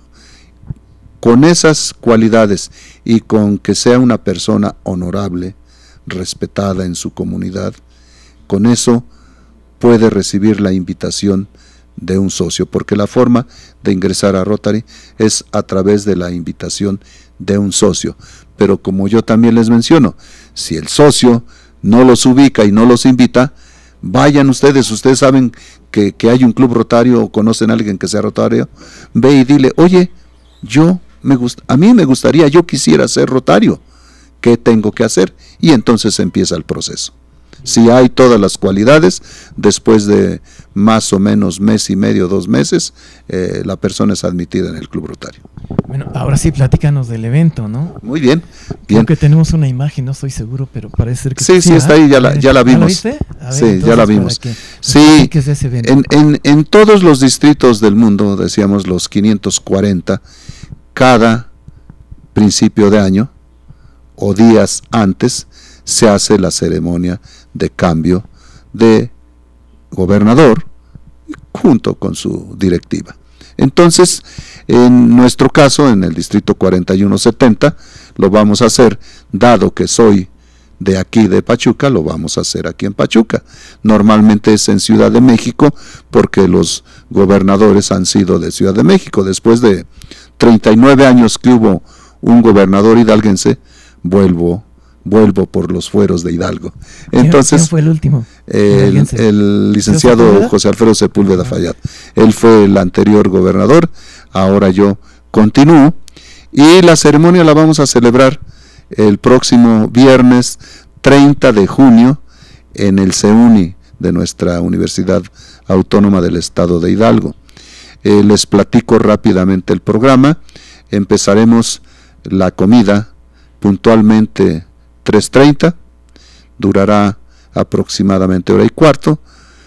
Con esas cualidades y con que sea una persona honorable, respetada en su comunidad, con eso puede recibir la invitación de un socio, porque la forma de ingresar a Rotary es a través de la invitación de un socio. Pero como yo también les menciono, si el socio no los ubica y no los invita, vayan ustedes, ustedes saben que, que hay un club rotario o conocen a alguien que sea rotario, ve y dile, oye, yo me gusta, a mí me gustaría, yo quisiera ser rotario, ¿qué tengo que hacer? Y entonces empieza el proceso. Si hay todas las cualidades, después de más o menos mes y medio, dos meses, eh, la persona es admitida en el Club Rotario. Bueno, ahora sí, platícanos del evento, ¿no? Muy bien, bien. Aunque tenemos una imagen, no estoy seguro, pero parece ser que sí, sí, está ahí, ya la, ya la vimos. ¿Ya la viste? A ver, sí, ya la vimos. Sí, en, en, en todos los distritos del mundo, decíamos los quinientos cuarenta, cada principio de año o días antes se hace la ceremonia de cambio de gobernador junto con su directiva. Entonces, en nuestro caso, en el distrito cuarenta y uno setenta, lo vamos a hacer, dado que soy de aquí de Pachuca, lo vamos a hacer aquí en Pachuca. Normalmente es en Ciudad de México, porque los gobernadores han sido de Ciudad de México. Después de treinta y nueve años que hubo un gobernador hidalguense, vuelvo vuelvo por los fueros de Hidalgo. Entonces, ¿quién fue el último? El, el licenciado José Alfredo Sepúlveda ah. Fayad. Él fue el anterior gobernador, ahora yo continúo, y la ceremonia la vamos a celebrar el próximo viernes treinta de junio en el CEUNI de nuestra Universidad Autónoma del Estado de Hidalgo. Eh, les platico rápidamente el programa. Empezaremos la comida puntualmente tres treinta, durará aproximadamente hora y cuarto,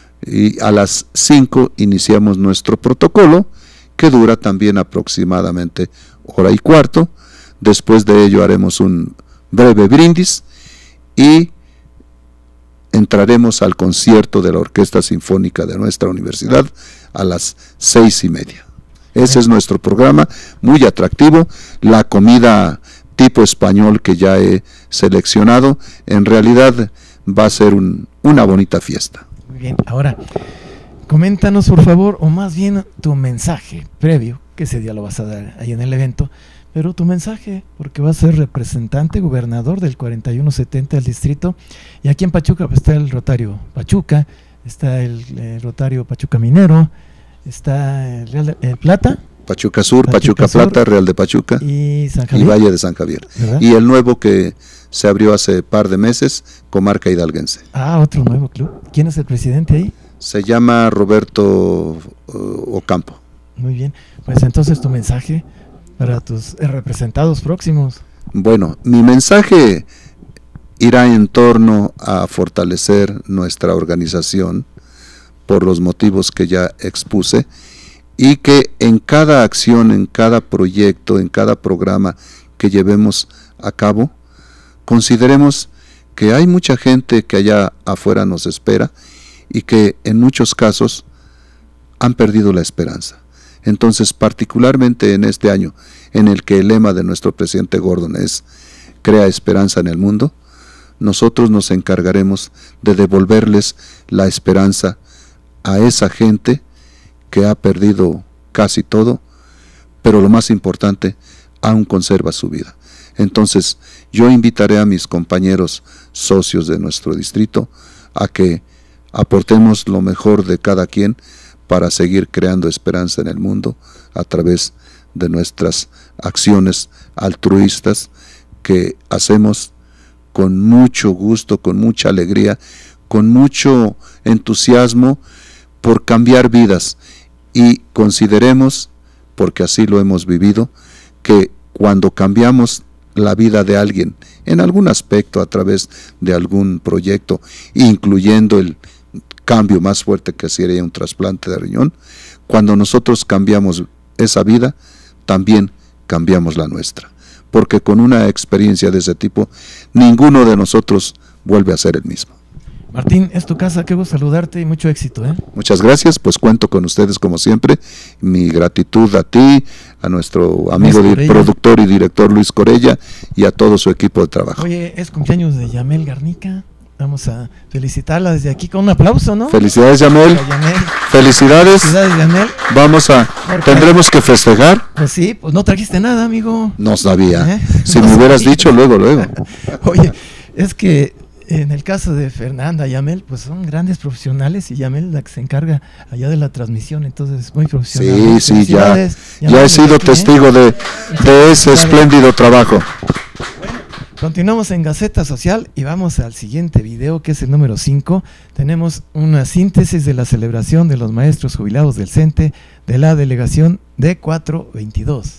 y a las cinco iniciamos nuestro protocolo, que dura también aproximadamente hora y cuarto. Después de ello haremos un breve brindis y entraremos al concierto de la Orquesta Sinfónica de nuestra universidad a las seis y media. Ese es nuestro programa, muy atractivo. La comida tipo español que ya he seleccionado, en realidad va a ser un, una bonita fiesta. Muy bien, ahora, coméntanos por favor, o más bien tu mensaje previo, que ese día lo vas a dar ahí en el evento, pero tu mensaje, porque vas a ser representante, gobernador del cuarenta y uno setenta del distrito, y aquí en Pachuca pues, está el Rotario Pachuca, está el, el Rotario Pachuca Minero, está el, Real, el Plata, Pachuca Sur, Pachuca, Pachuca Sur, Plata, Real de Pachuca y, San y Valle de San Javier. ¿Verdad? Y el nuevo que se abrió hace par de meses, Comarca Hidalguense. Ah, otro nuevo club. ¿Quién es el presidente ahí? Se llama Roberto uh, Ocampo. Muy bien, pues entonces tu mensaje para tus representados próximos. Bueno, mi mensaje irá en torno a fortalecer nuestra organización por los motivos que ya expuse, y que en cada acción, en cada proyecto, en cada programa que llevemos a cabo, consideremos que hay mucha gente que allá afuera nos espera y que en muchos casos han perdido la esperanza. Entonces, particularmente en este año, en el que el lema de nuestro presidente Gordon es crea esperanza en el mundo, nosotros nos encargaremos de devolverles la esperanza a esa gente que ha perdido casi todo, pero lo más importante, aún conserva su vida. Entonces, yo invitaré a mis compañeros socios de nuestro distrito a que aportemos lo mejor de cada quien para seguir creando esperanza en el mundo a través de nuestras acciones altruistas que hacemos con mucho gusto, con mucha alegría, con mucho entusiasmo por cambiar vidas, y consideremos, porque así lo hemos vivido, que cuando cambiamos la vida de alguien en algún aspecto a través de algún proyecto, incluyendo el cambio más fuerte que sería un trasplante de riñón, cuando nosotros cambiamos esa vida, también cambiamos la nuestra, porque con una experiencia de ese tipo, ninguno de nosotros vuelve a ser el mismo. Martín, es tu casa, qué gusto saludarte y mucho éxito, ¿eh? Muchas gracias, pues cuento con ustedes como siempre, mi gratitud a ti, a nuestro amigo di- productor y director Luis Corella y a todo su equipo de trabajo. Oye, es cumpleaños de Yamel Garnica, vamos a felicitarla desde aquí con un aplauso, ¿no? Felicidades, Yamel. Yamel. Felicidades. Felicidades, Yamel. Vamos a, Porque- tendremos que festejar. Pues sí, pues no trajiste nada, amigo. No sabía. ¿Eh? Si No me hubieras sabía. dicho luego, luego. Oye, es que en el caso de Fernanda y Yamel, pues son grandes profesionales y Yamel la que se encarga allá de la transmisión, entonces es muy profesional. Sí, sí, ya, Felicidades, ya Yamel, he sido ¿eh? testigo de, de ese espléndido trabajo. Continuamos en Gaceta Social y vamos al siguiente video, que es el número cinco. Tenemos una síntesis de la celebración de los maestros jubilados del CENTE de la delegación D cuatrocientos veintidós.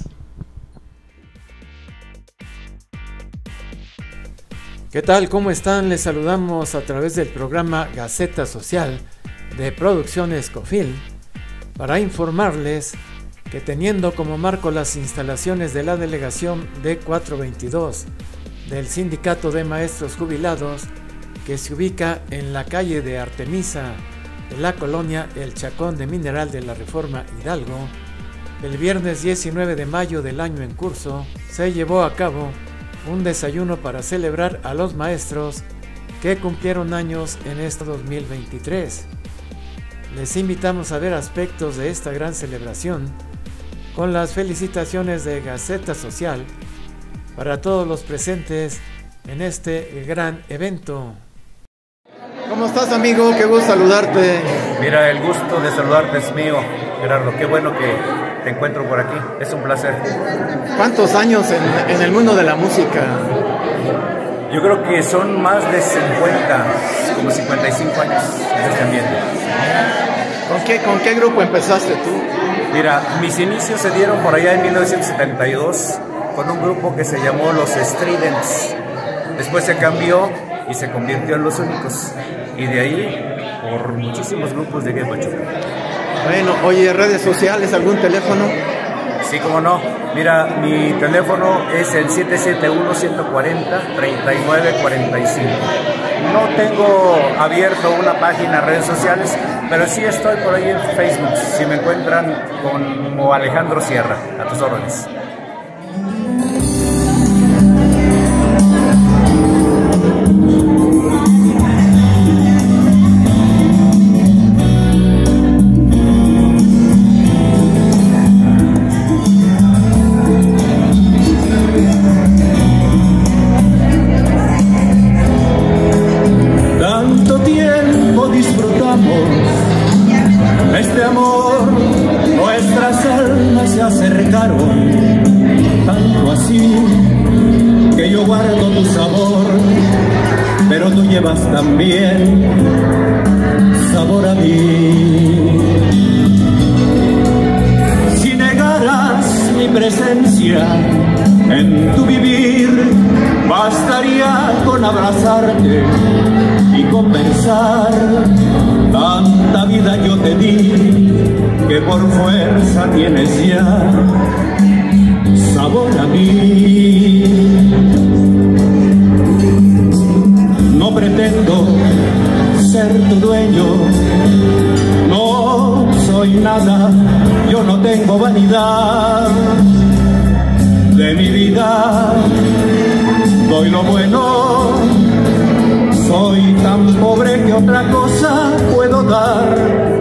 ¿Qué tal? ¿Cómo están? Les saludamos a través del programa Gaceta Social de Producciones Cofil para informarles que, teniendo como marco las instalaciones de la delegación D cuatrocientos veintidós del Sindicato de Maestros Jubilados, que se ubica en la calle de Artemisa de la colonia El Chacón de Mineral de la Reforma Hidalgo, el viernes diecinueve de mayo del año en curso se llevó a cabo un desayuno para celebrar a los maestros que cumplieron años en este dos mil veintitrés. Les invitamos a ver aspectos de esta gran celebración con las felicitaciones de Gaceta Social para todos los presentes en este gran evento. ¿Cómo estás, amigo? Qué gusto saludarte. Mira, el gusto de saludarte es mío, Gerardo. Qué bueno que te encuentro por aquí. Es un placer. ¿Cuántos años en, en el mundo de la música? Yo creo que son más de cincuenta, como cincuenta y cinco años en este ambiente. ¿Con qué, con qué grupo empezaste tú? Mira, mis inicios se dieron por allá en mil novecientos setenta y dos con un grupo que se llamó Los Stridents. Después se cambió y se convirtió en Los Únicos. Y de ahí, por muchísimos grupos llegué a Pachuca. Bueno, oye, redes sociales, ¿algún teléfono? Sí, cómo no. Mira, mi teléfono es el siete siete uno, uno cuatro cero, tres nueve cuatro cinco. No tengo abierto una página en redes sociales, pero sí estoy por ahí en Facebook. Si me encuentran como Alejandro Sierra, a tus órdenes. Tanto tiempo disfrutamos este amor, nuestras almas se acercaron, tanto así que yo guardo tu sabor, pero tú llevas también sabor a mí. Si negaras mi presencia en tu vivir, bastaría con abrazarte y conversar. Tanta vida yo te di que por fuerza tienes ya sabor a mí. No pretendo ser tu dueño, no soy nada, yo no tengo vanidad. de mi vida doy lo bueno. Soy tan pobre que otra cosa puedo dar.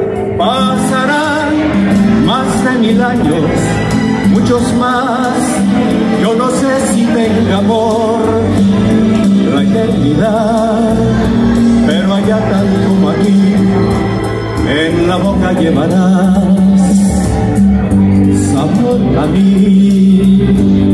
Pasarán más de mil años, muchos más. Yo no sé si tenga amor la eternidad, pero allá tal como aquí, en la boca llevarás sabor a mí.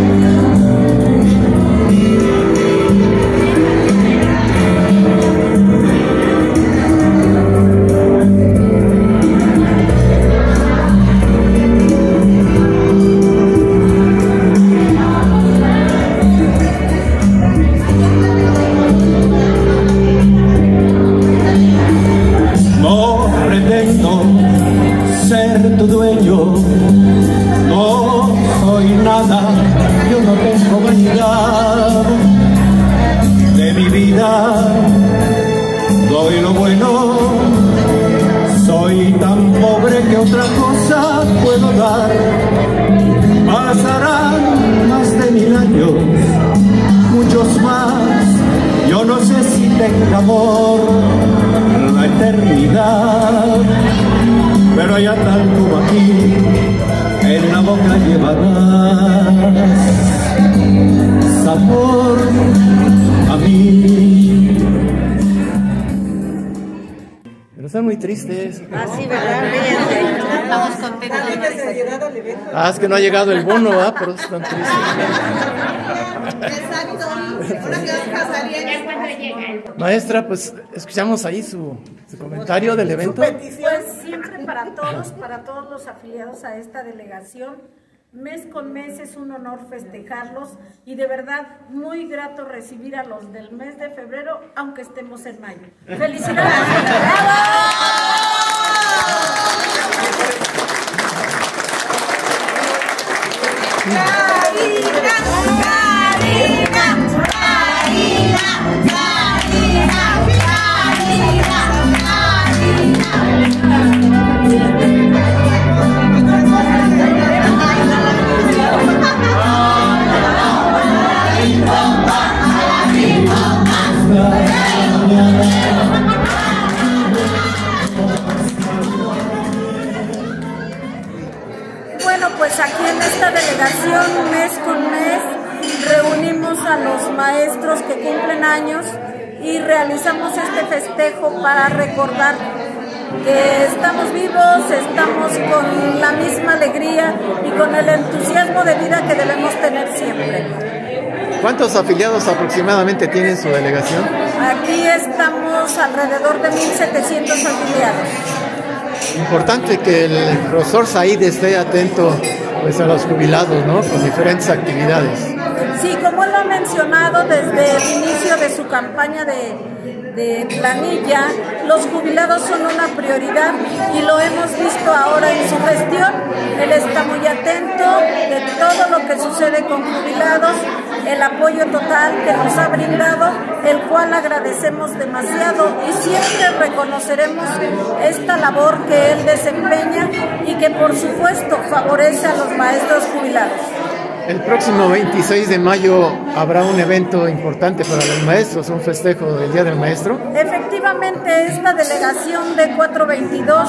Ser tu dueño, no soy nada, yo no tengo vanidad. De mi vida doy lo bueno, soy tan pobre que otra cosa puedo dar. Pasarán más de mil años, muchos más, yo no sé si tenga amor la eternidad, pero allá tal como aquí, en la boca llevarás sabor a mí. Pero están muy tristes. Ah, sí, ¿verdad? Fíjense, estamos contentos. Ah, es que no ha llegado el bono, ¿verdad? Por eso están tristes. Exacto. Ahora qué pasaría cuando lleguen. Maestra, pues escuchamos ahí su, su comentario del evento. Pues siempre para todos, para todos los afiliados a esta delegación, mes con mes es un honor festejarlos y de verdad muy grato recibir a los del mes de febrero, aunque estemos en mayo. ¡Felicidades! Bueno, pues aquí en esta delegación, mes con mes, reunimos a los maestros que cumplen años y realizamos este festejo para recordar que estamos vivos, estamos con la misma alegría y con el entusiasmo de vida que debemos tener siempre. ¿Cuántos afiliados aproximadamente tiene su delegación? Aquí estamos alrededor de mil setecientos afiliados. Importante que el profesor Said esté atento pues, a los jubilados, ¿no? Con diferentes actividades. Sí, como él lo ha mencionado desde el inicio de su campaña de, de planilla, los jubilados son una prioridad y lo hemos visto ahora en su gestión. Él está muy atento de todo lo que sucede con jubilados, el apoyo total que nos ha brindado, el cual agradecemos demasiado y siempre reconoceremos esta labor que él desempeña y que por supuesto favorece a los maestros jubilados. El próximo veintiséis de mayo habrá un evento importante para los maestros, un festejo del Día del Maestro. Efectivamente, esta delegación de cuatro veintidós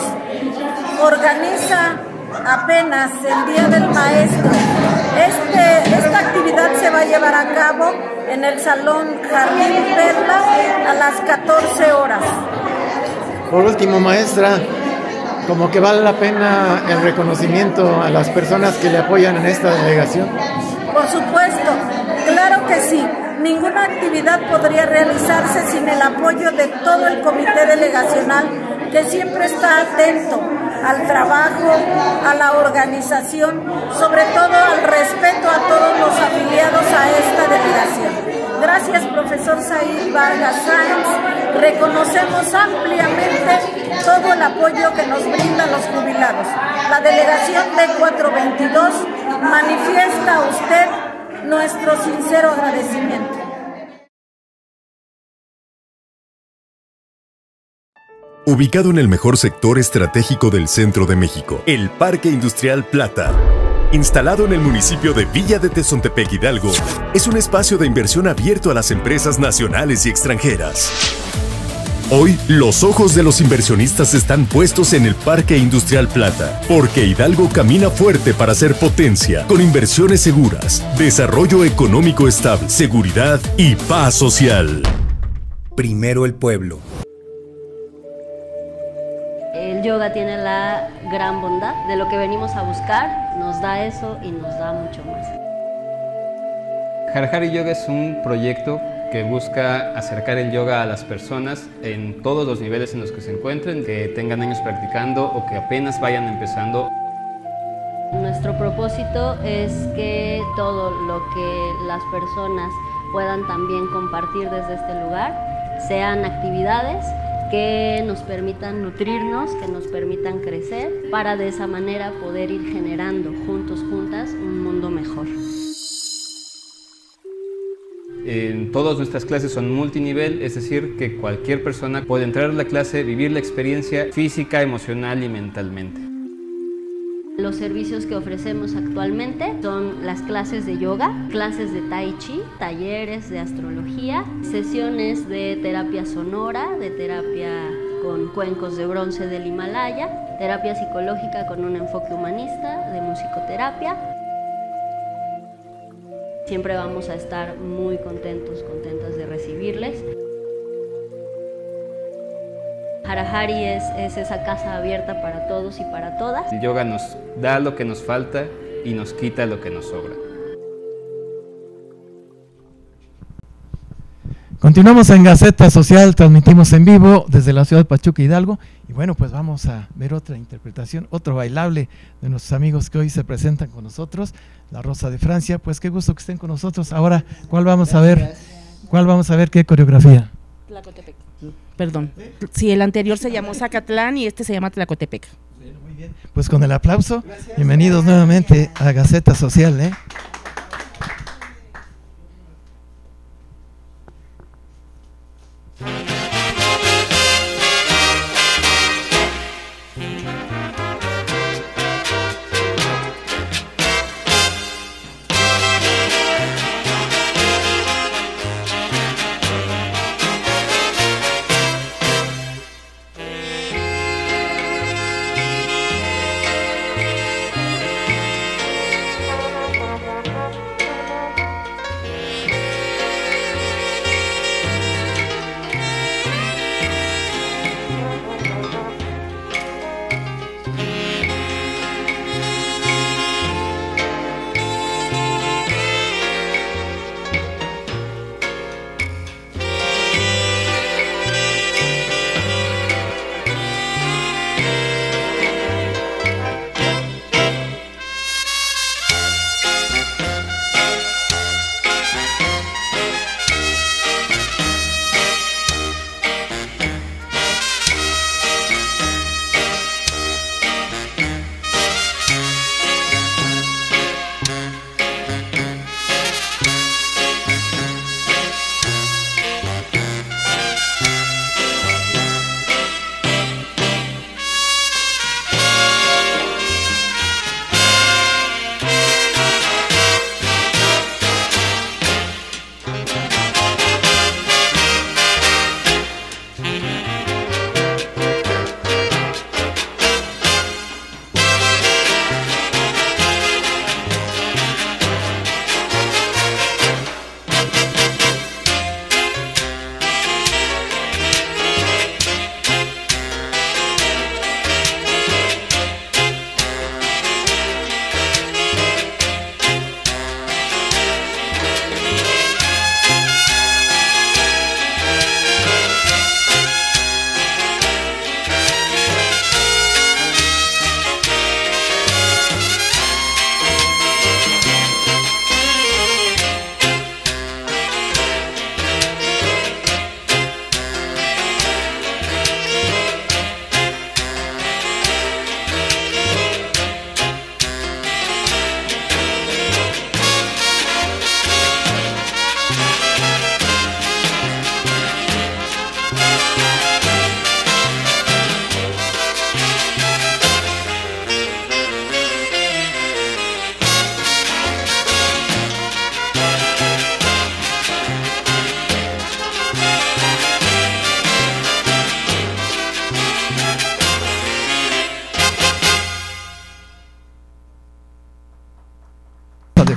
organiza apenas el Día del Maestro. Este, esta actividad se va a llevar a cabo en el Salón Jardín Perla a las catorce horas. Por último, maestra, como que vale la pena el reconocimiento a las personas que le apoyan en esta delegación. Por supuesto, claro que sí. Ninguna actividad podría realizarse sin el apoyo de todo el comité delegacional que siempre está atento al trabajo, a la organización, sobre todo al respeto a todos los afiliados a esta delegación. Gracias, profesor Said Vargas Sáenz. Reconocemos ampliamente todo el apoyo que nos brindan los jubilados. La delegación de cuatro veintidós manifiesta a usted nuestro sincero agradecimiento. Ubicado en el mejor sector estratégico del centro de México, el Parque Industrial Plata. instalado en el municipio de Villa de Tezontepec, Hidalgo, es un espacio de inversión abierto a las empresas nacionales y extranjeras. Hoy, los ojos de los inversionistas están puestos en el Parque Industrial Plata, porque Hidalgo camina fuerte para ser potencia, con inversiones seguras, desarrollo económico estable, seguridad y paz social. Primero el pueblo. El yoga tiene la gran bondad de lo que venimos a buscar, nos da eso y nos da mucho más. Hara Hari Yoga es un proyecto que busca acercar el yoga a las personas en todos los niveles en los que se encuentren, que tengan años practicando o que apenas vayan empezando. Nuestro propósito es que todo lo que las personas puedan también compartir desde este lugar sean actividades que nos permitan nutrirnos, que nos permitan crecer, para de esa manera poder ir generando juntos, juntas, un mundo mejor. En todas nuestras clases son multinivel, es decir, que cualquier persona puede entrar a la clase, vivir la experiencia física, emocional y mentalmente. Los servicios que ofrecemos actualmente son las clases de yoga, clases de tai chi, talleres de astrología, sesiones de terapia sonora, de terapia con cuencos de bronce del Himalaya, terapia psicológica con un enfoque humanista, de musicoterapia. Siempre vamos a estar muy contentos, contentas de recibirles. Hara Hari es, es esa casa abierta para todos y para todas. El yoga nos da lo que nos falta y nos quita lo que nos sobra. Continuamos en Gaceta Social, transmitimos en vivo desde la ciudad de Pachuca, Hidalgo. Y bueno, pues vamos a ver otra interpretación, otro bailable de nuestros amigos que hoy se presentan con nosotros, La Rosa de Francia. Pues qué gusto que estén con nosotros. Ahora, ¿cuál vamos a ver? ¿Cuál vamos a ver? ¿Qué coreografía? Tlacotepec. Perdón. Sí, el anterior se llamó Zacatlán y este se llama Tlacotepec. Muy bien. Pues con el aplauso, bienvenidos nuevamente a Gaceta Social, ¿eh? Thank you.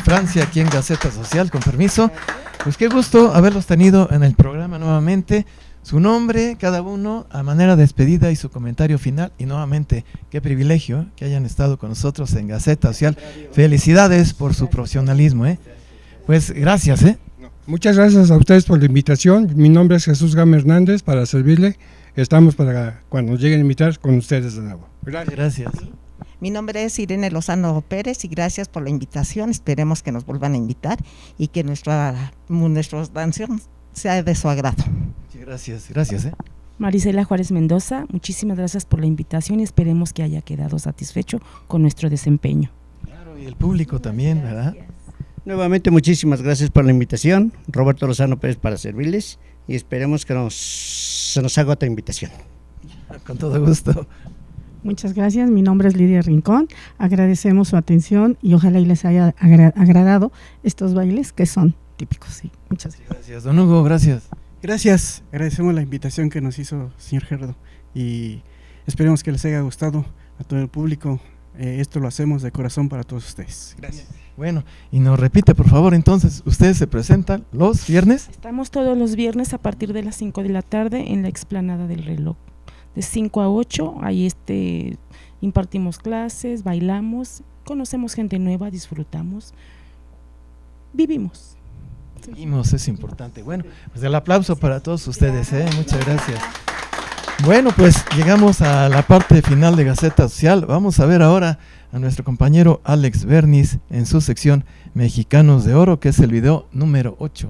Francia, aquí en Gaceta Social, con permiso. Pues qué gusto haberlos tenido en el programa nuevamente. Su nombre, cada uno, a manera de despedida y su comentario final. Y nuevamente, qué privilegio que hayan estado con nosotros en Gaceta Social. Felicidades por su profesionalismo, ¿eh? Pues gracias, ¿eh? Muchas gracias a ustedes por la invitación. Mi nombre es Jesús Gama Hernández, para servirle. Estamos para cuando nos lleguen a invitar con ustedes de nuevo. Gracias. Gracias. Mi nombre es Irene Lozano Pérez y gracias por la invitación. Esperemos que nos vuelvan a invitar y que nuestra, nuestra canción sea de su agrado. Sí, gracias, gracias. ¿eh? Marisela Juárez Mendoza, muchísimas gracias por la invitación y esperemos que haya quedado satisfecho con nuestro desempeño. Claro, y el público también, ¿verdad? Nuevamente muchísimas gracias por la invitación. Roberto Lozano Pérez para servirles y esperemos que nos, se nos haga otra invitación. Con todo gusto. Muchas gracias, mi nombre es Lidia Rincón, agradecemos su atención y ojalá y les haya agra agradado estos bailes que son típicos. Sí, muchas gracias. Gracias, don Hugo, gracias. Gracias, agradecemos la invitación que nos hizo señor Gerardo y esperemos que les haya gustado a todo el público. Eh, esto lo hacemos de corazón para todos ustedes. Gracias. Bueno, y nos repite por favor entonces, ustedes se presentan los viernes. Estamos todos los viernes a partir de las cinco de la tarde en la explanada del reloj. De cinco a ocho, ahí este, impartimos clases, bailamos, conocemos gente nueva, disfrutamos, vivimos. Vivimos, es importante. Bueno, pues el aplauso para todos ustedes, ¿eh? Muchas gracias. Bueno, pues llegamos a la parte final de Gaceta Social. Vamos a ver ahora a nuestro compañero Alex Bernis en su sección Mexicanos de Oro, que es el video número ocho.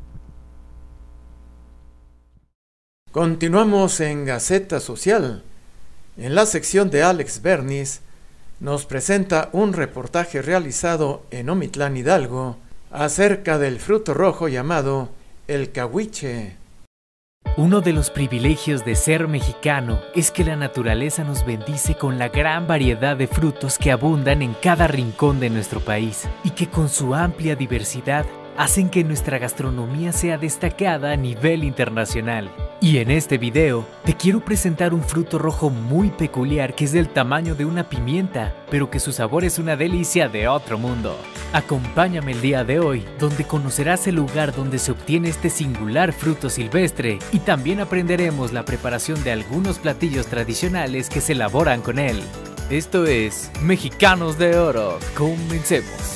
Continuamos en Gaceta Social. En la sección de Alex Bernis nos presenta un reportaje realizado en Omitlán, Hidalgo, acerca del fruto rojo llamado el cahuiche. Uno de los privilegios de ser mexicano es que la naturaleza nos bendice con la gran variedad de frutos que abundan en cada rincón de nuestro país y que con su amplia diversidad hacen que nuestra gastronomía sea destacada a nivel internacional. Y en este video te quiero presentar un fruto rojo muy peculiar que es del tamaño de una pimienta, pero que su sabor es una delicia de otro mundo. Acompáñame el día de hoy, donde conocerás el lugar donde se obtiene este singular fruto silvestre y también aprenderemos la preparación de algunos platillos tradicionales que se elaboran con él. Esto es Mexicanos de Oro. Comencemos.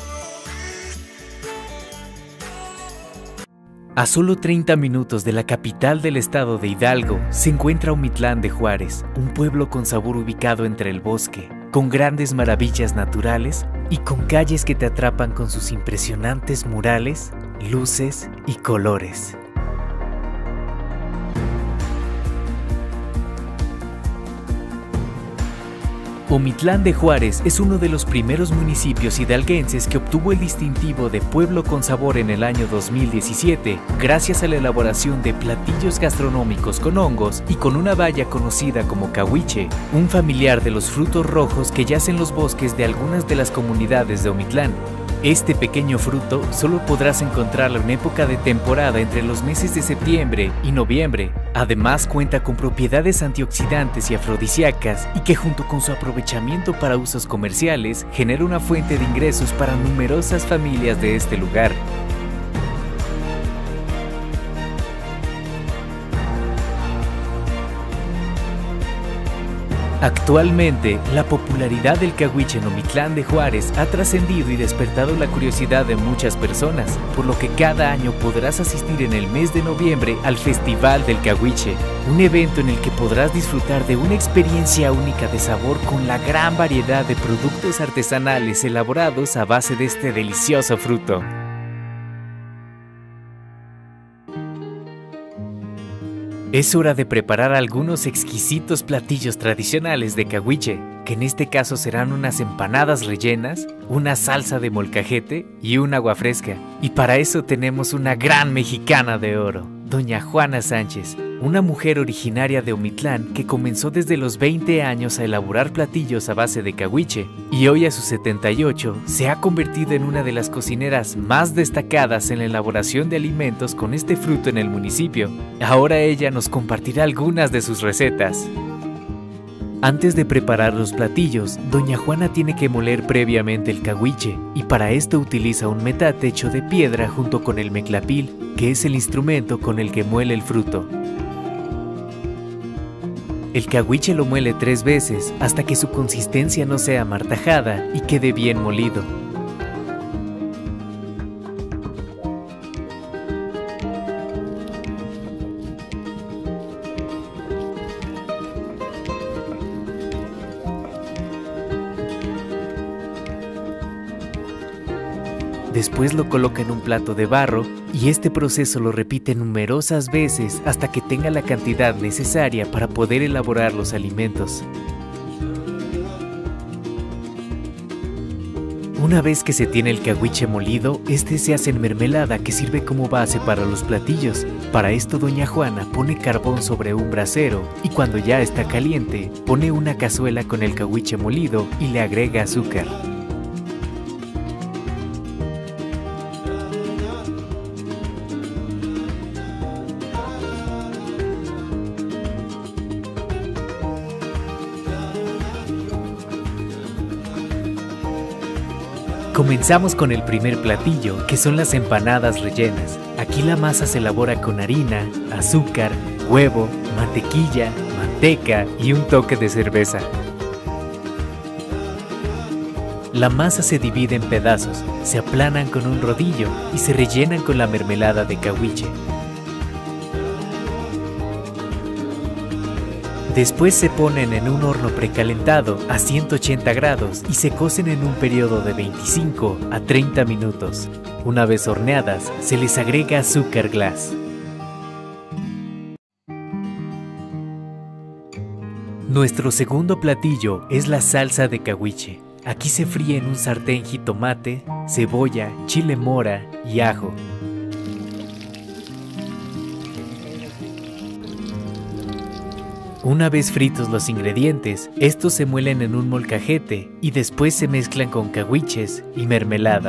A solo treinta minutos de la capital del estado de Hidalgo se encuentra Omitlán de Juárez, un pueblo con sabor ubicado entre el bosque, con grandes maravillas naturales y con calles que te atrapan con sus impresionantes murales, luces y colores. Omitlán de Juárez es uno de los primeros municipios hidalguenses que obtuvo el distintivo de Pueblo con Sabor en el año dos mil diecisiete, gracias a la elaboración de platillos gastronómicos con hongos y con una baya conocida como cahuiche, un familiar de los frutos rojos que yace en los bosques de algunas de las comunidades de Omitlán. Este pequeño fruto solo podrás encontrarlo en época de temporada entre los meses de septiembre y noviembre. Además cuenta con propiedades antioxidantes y afrodisíacas y que junto con su aprovechamiento para usos comerciales genera una fuente de ingresos para numerosas familias de este lugar. Actualmente, la popularidad del cahuiche en Omitlán de Juárez ha trascendido y despertado la curiosidad de muchas personas, por lo que cada año podrás asistir en el mes de noviembre al Festival del Cahuiche, un evento en el que podrás disfrutar de una experiencia única de sabor con la gran variedad de productos artesanales elaborados a base de este delicioso fruto. Es hora de preparar algunos exquisitos platillos tradicionales de cahuiche, que en este caso serán unas empanadas rellenas, una salsa de molcajete y un agua fresca. Y para eso tenemos una gran mexicana de oro, doña Juana Sánchez, una mujer originaria de Omitlán que comenzó desde los veinte años a elaborar platillos a base de cahuiche y hoy a sus setenta y ocho se ha convertido en una de las cocineras más destacadas en la elaboración de alimentos con este fruto en el municipio. Ahora ella nos compartirá algunas de sus recetas. Antes de preparar los platillos, doña Juana tiene que moler previamente el cahuiche y para esto utiliza un metate hecho de piedra junto con el meclapil, que es el instrumento con el que muele el fruto. El cahuiche lo muele tres veces hasta que su consistencia no sea amartajada y quede bien molido. Después lo coloca en un plato de barro y este proceso lo repite numerosas veces hasta que tenga la cantidad necesaria para poder elaborar los alimentos. Una vez que se tiene el cahuiche molido, este se hace en mermelada que sirve como base para los platillos. Para esto doña Juana pone carbón sobre un brasero y cuando ya está caliente, pone una cazuela con el cahuiche molido y le agrega azúcar. Comenzamos con el primer platillo, que son las empanadas rellenas. Aquí la masa se elabora con harina, azúcar, huevo, mantequilla, manteca y un toque de cerveza. La masa se divide en pedazos, se aplanan con un rodillo y se rellenan con la mermelada de cahuiche. Después se ponen en un horno precalentado a ciento ochenta grados y se cocen en un periodo de veinticinco a treinta minutos. Una vez horneadas, se les agrega azúcar glass. Nuestro segundo platillo es la salsa de cahuiche. Aquí se fríe en un sartén jitomate, cebolla, chile mora y ajo. Una vez fritos los ingredientes, estos se muelen en un molcajete y después se mezclan con cahuiches y mermelada.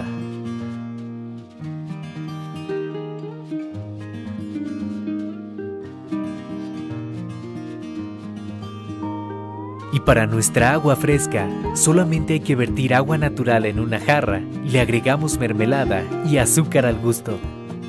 Y para nuestra agua fresca, solamente hay que vertir agua natural en una jarra y le agregamos mermelada y azúcar al gusto.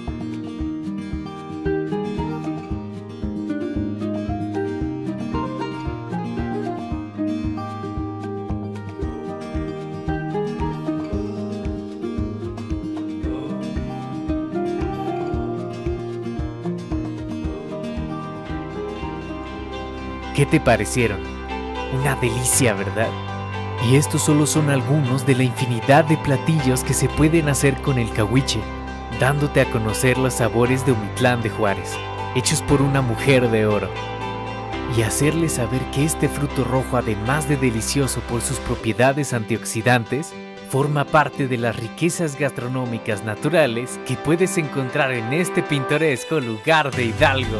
¿Qué te parecieron? Una delicia, ¿verdad? Y estos solo son algunos de la infinidad de platillos que se pueden hacer con el cahuiche, dándote a conocer los sabores de Omitlán de Juárez, hechos por una mujer de oro. Y hacerles saber que este fruto rojo, además de delicioso por sus propiedades antioxidantes, forma parte de las riquezas gastronómicas naturales que puedes encontrar en este pintoresco lugar de Hidalgo.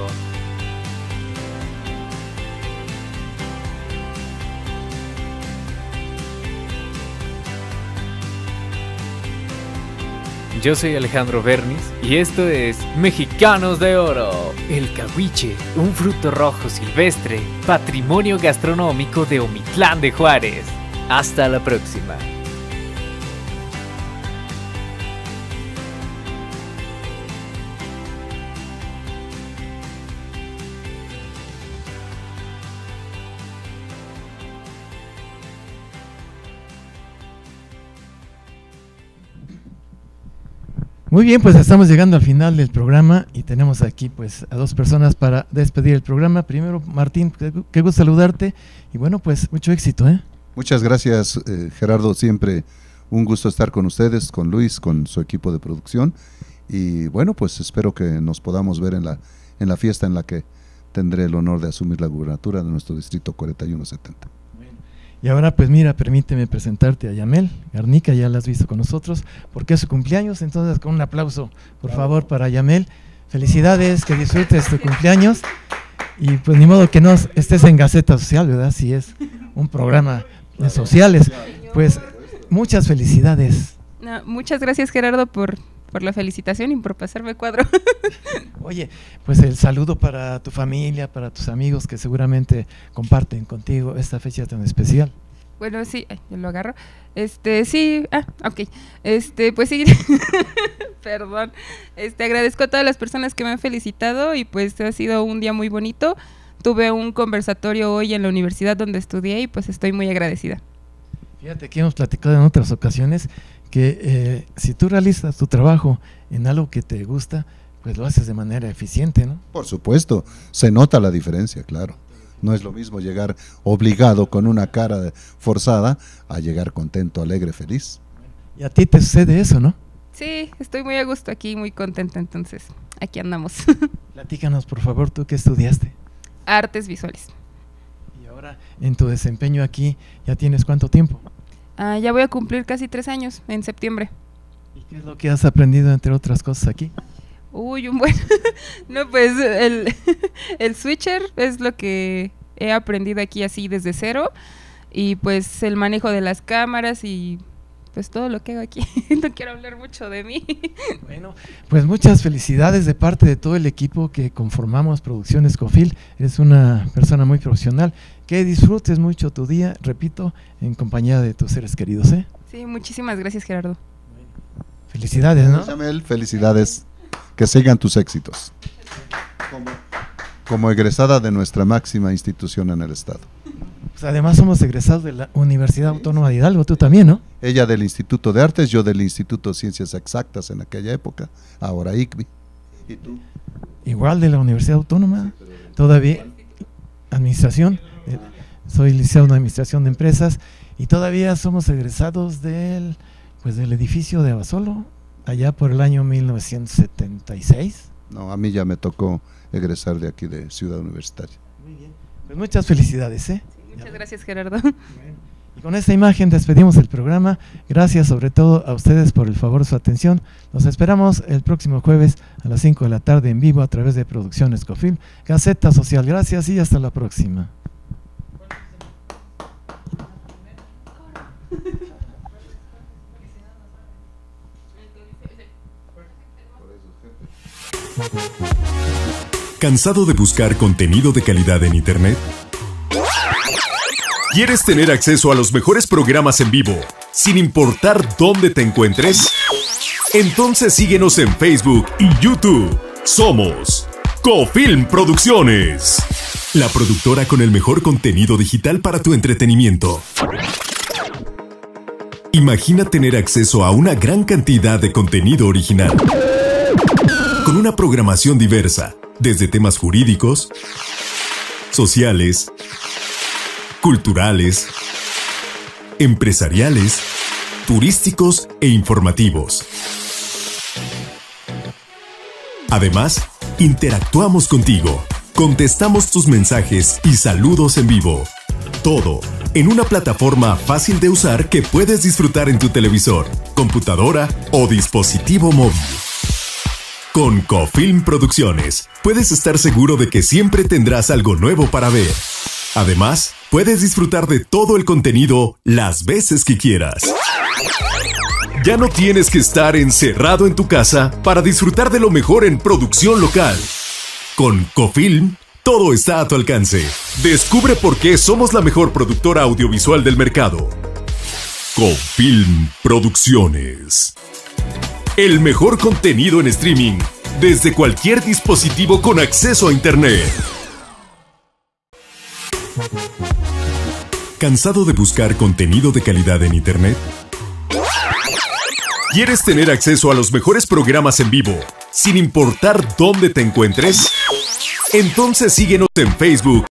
Yo soy Alejandro Bernis y esto es Mexicanos de Oro. El cahuiche, un fruto rojo silvestre, patrimonio gastronómico de Omitlán de Juárez. Hasta la próxima. Muy bien, pues estamos llegando al final del programa y tenemos aquí pues a dos personas para despedir el programa. Primero, Martín, qué gusto saludarte y bueno, pues mucho éxito, ¿eh? Muchas gracias, eh, Gerardo, siempre un gusto estar con ustedes, con Luis, con su equipo de producción y bueno, pues espero que nos podamos ver en la, en la fiesta en la que tendré el honor de asumir la gubernatura de nuestro distrito cuarenta y uno setenta. Y ahora pues mira, permíteme presentarte a Yamel Garnica, ya la has visto con nosotros, porque es su cumpleaños, entonces con un aplauso por favor para Yamel. Felicidades, que disfrutes tu cumpleaños y pues ni modo que no estés en Gaceta Social, ¿verdad? Si es un programa de sociales, pues muchas felicidades. No, muchas gracias Gerardo por, por la felicitación y por pasarme cuadro. Oye, pues el saludo para tu familia, para tus amigos que seguramente comparten contigo esta fecha tan especial. Bueno, sí, ay, yo lo agarro. Este, sí, ah, ok. Este, pues sí, perdón. Este, agradezco a todas las personas que me han felicitado y pues ha sido un día muy bonito. Tuve un conversatorio hoy en la universidad donde estudié y pues estoy muy agradecida. Fíjate que hemos platicado en otras ocasiones que eh, si tú realizas tu trabajo en algo que te gusta, pues lo haces de manera eficiente, ¿no? Por supuesto, se nota la diferencia, claro. No es lo mismo llegar obligado con una cara forzada a llegar contento, alegre, feliz. Y a ti te sucede eso, ¿no? Sí, estoy muy a gusto aquí, muy contenta, entonces aquí andamos. Platícanos, por favor, ¿tú qué estudiaste? Artes visuales. Y ahora, en tu desempeño aquí, ¿ya tienes cuánto tiempo? Ah, ya voy a cumplir casi tres años, en septiembre. ¿Y qué es lo que has aprendido, entre otras cosas, aquí? Uy, un buen... no, pues el, el switcher es lo que he aprendido aquí así desde cero, y pues el manejo de las cámaras y pues todo lo que hago aquí. No quiero hablar mucho de mí. Bueno, pues muchas felicidades de parte de todo el equipo que conformamos Producciones Cofil. Eres una persona muy profesional. Que disfrutes mucho tu día, repito, en compañía de tus seres queridos, ¿eh? Sí, muchísimas gracias, Gerardo. Felicidades, ¿no? Yamel, felicidades. Que sigan tus éxitos. Como, como egresada de nuestra máxima institución en el estado. Pues además somos egresados de la Universidad Autónoma de Hidalgo, tú también, ¿no? Ella del Instituto de Artes, yo del Instituto de Ciencias Exactas en aquella época, ahora I C B I. ¿Y tú? Igual de la Universidad Autónoma, todavía administración, eh, soy licenciado en Administración de Empresas y todavía somos egresados del, pues del edificio de Abasolo, allá por el año mil novecientos setenta y seis. No, a mí ya me tocó egresar de aquí de Ciudad Universitaria. Muy bien. Pues muchas felicidades, ¿eh? Sí, muchas gracias, Gerardo. Bueno, y con esta imagen despedimos el programa. Gracias sobre todo a ustedes por el favor de su atención. Los esperamos el próximo jueves a las cinco de la tarde en vivo a través de Producciones Cofil, Gaceta Social. Gracias y hasta la próxima. ¿Cansado de buscar contenido de calidad en Internet? ¿Quieres tener acceso a los mejores programas en vivo, sin importar dónde te encuentres? Entonces síguenos en Facebook y YouTube. Somos Cofilm Producciones, la productora con el mejor contenido digital para tu entretenimiento. Imagina tener acceso a una gran cantidad de contenido original, con una programación diversa, desde temas jurídicos, sociales, culturales, empresariales, turísticos e informativos. Además, interactuamos contigo, contestamos tus mensajes y saludos en vivo. Todo en una plataforma fácil de usar que puedes disfrutar en tu televisor, computadora o dispositivo móvil. Con Cofilm Producciones, puedes estar seguro de que siempre tendrás algo nuevo para ver. Además, puedes disfrutar de todo el contenido las veces que quieras. Ya no tienes que estar encerrado en tu casa para disfrutar de lo mejor en producción local. Con Cofilm, todo está a tu alcance. Descubre por qué somos la mejor productora audiovisual del mercado. Cofilm Producciones. El mejor contenido en streaming, desde cualquier dispositivo con acceso a Internet. ¿Cansado de buscar contenido de calidad en Internet? ¿Quieres tener acceso a los mejores programas en vivo, sin importar dónde te encuentres? Entonces síguenos en Facebook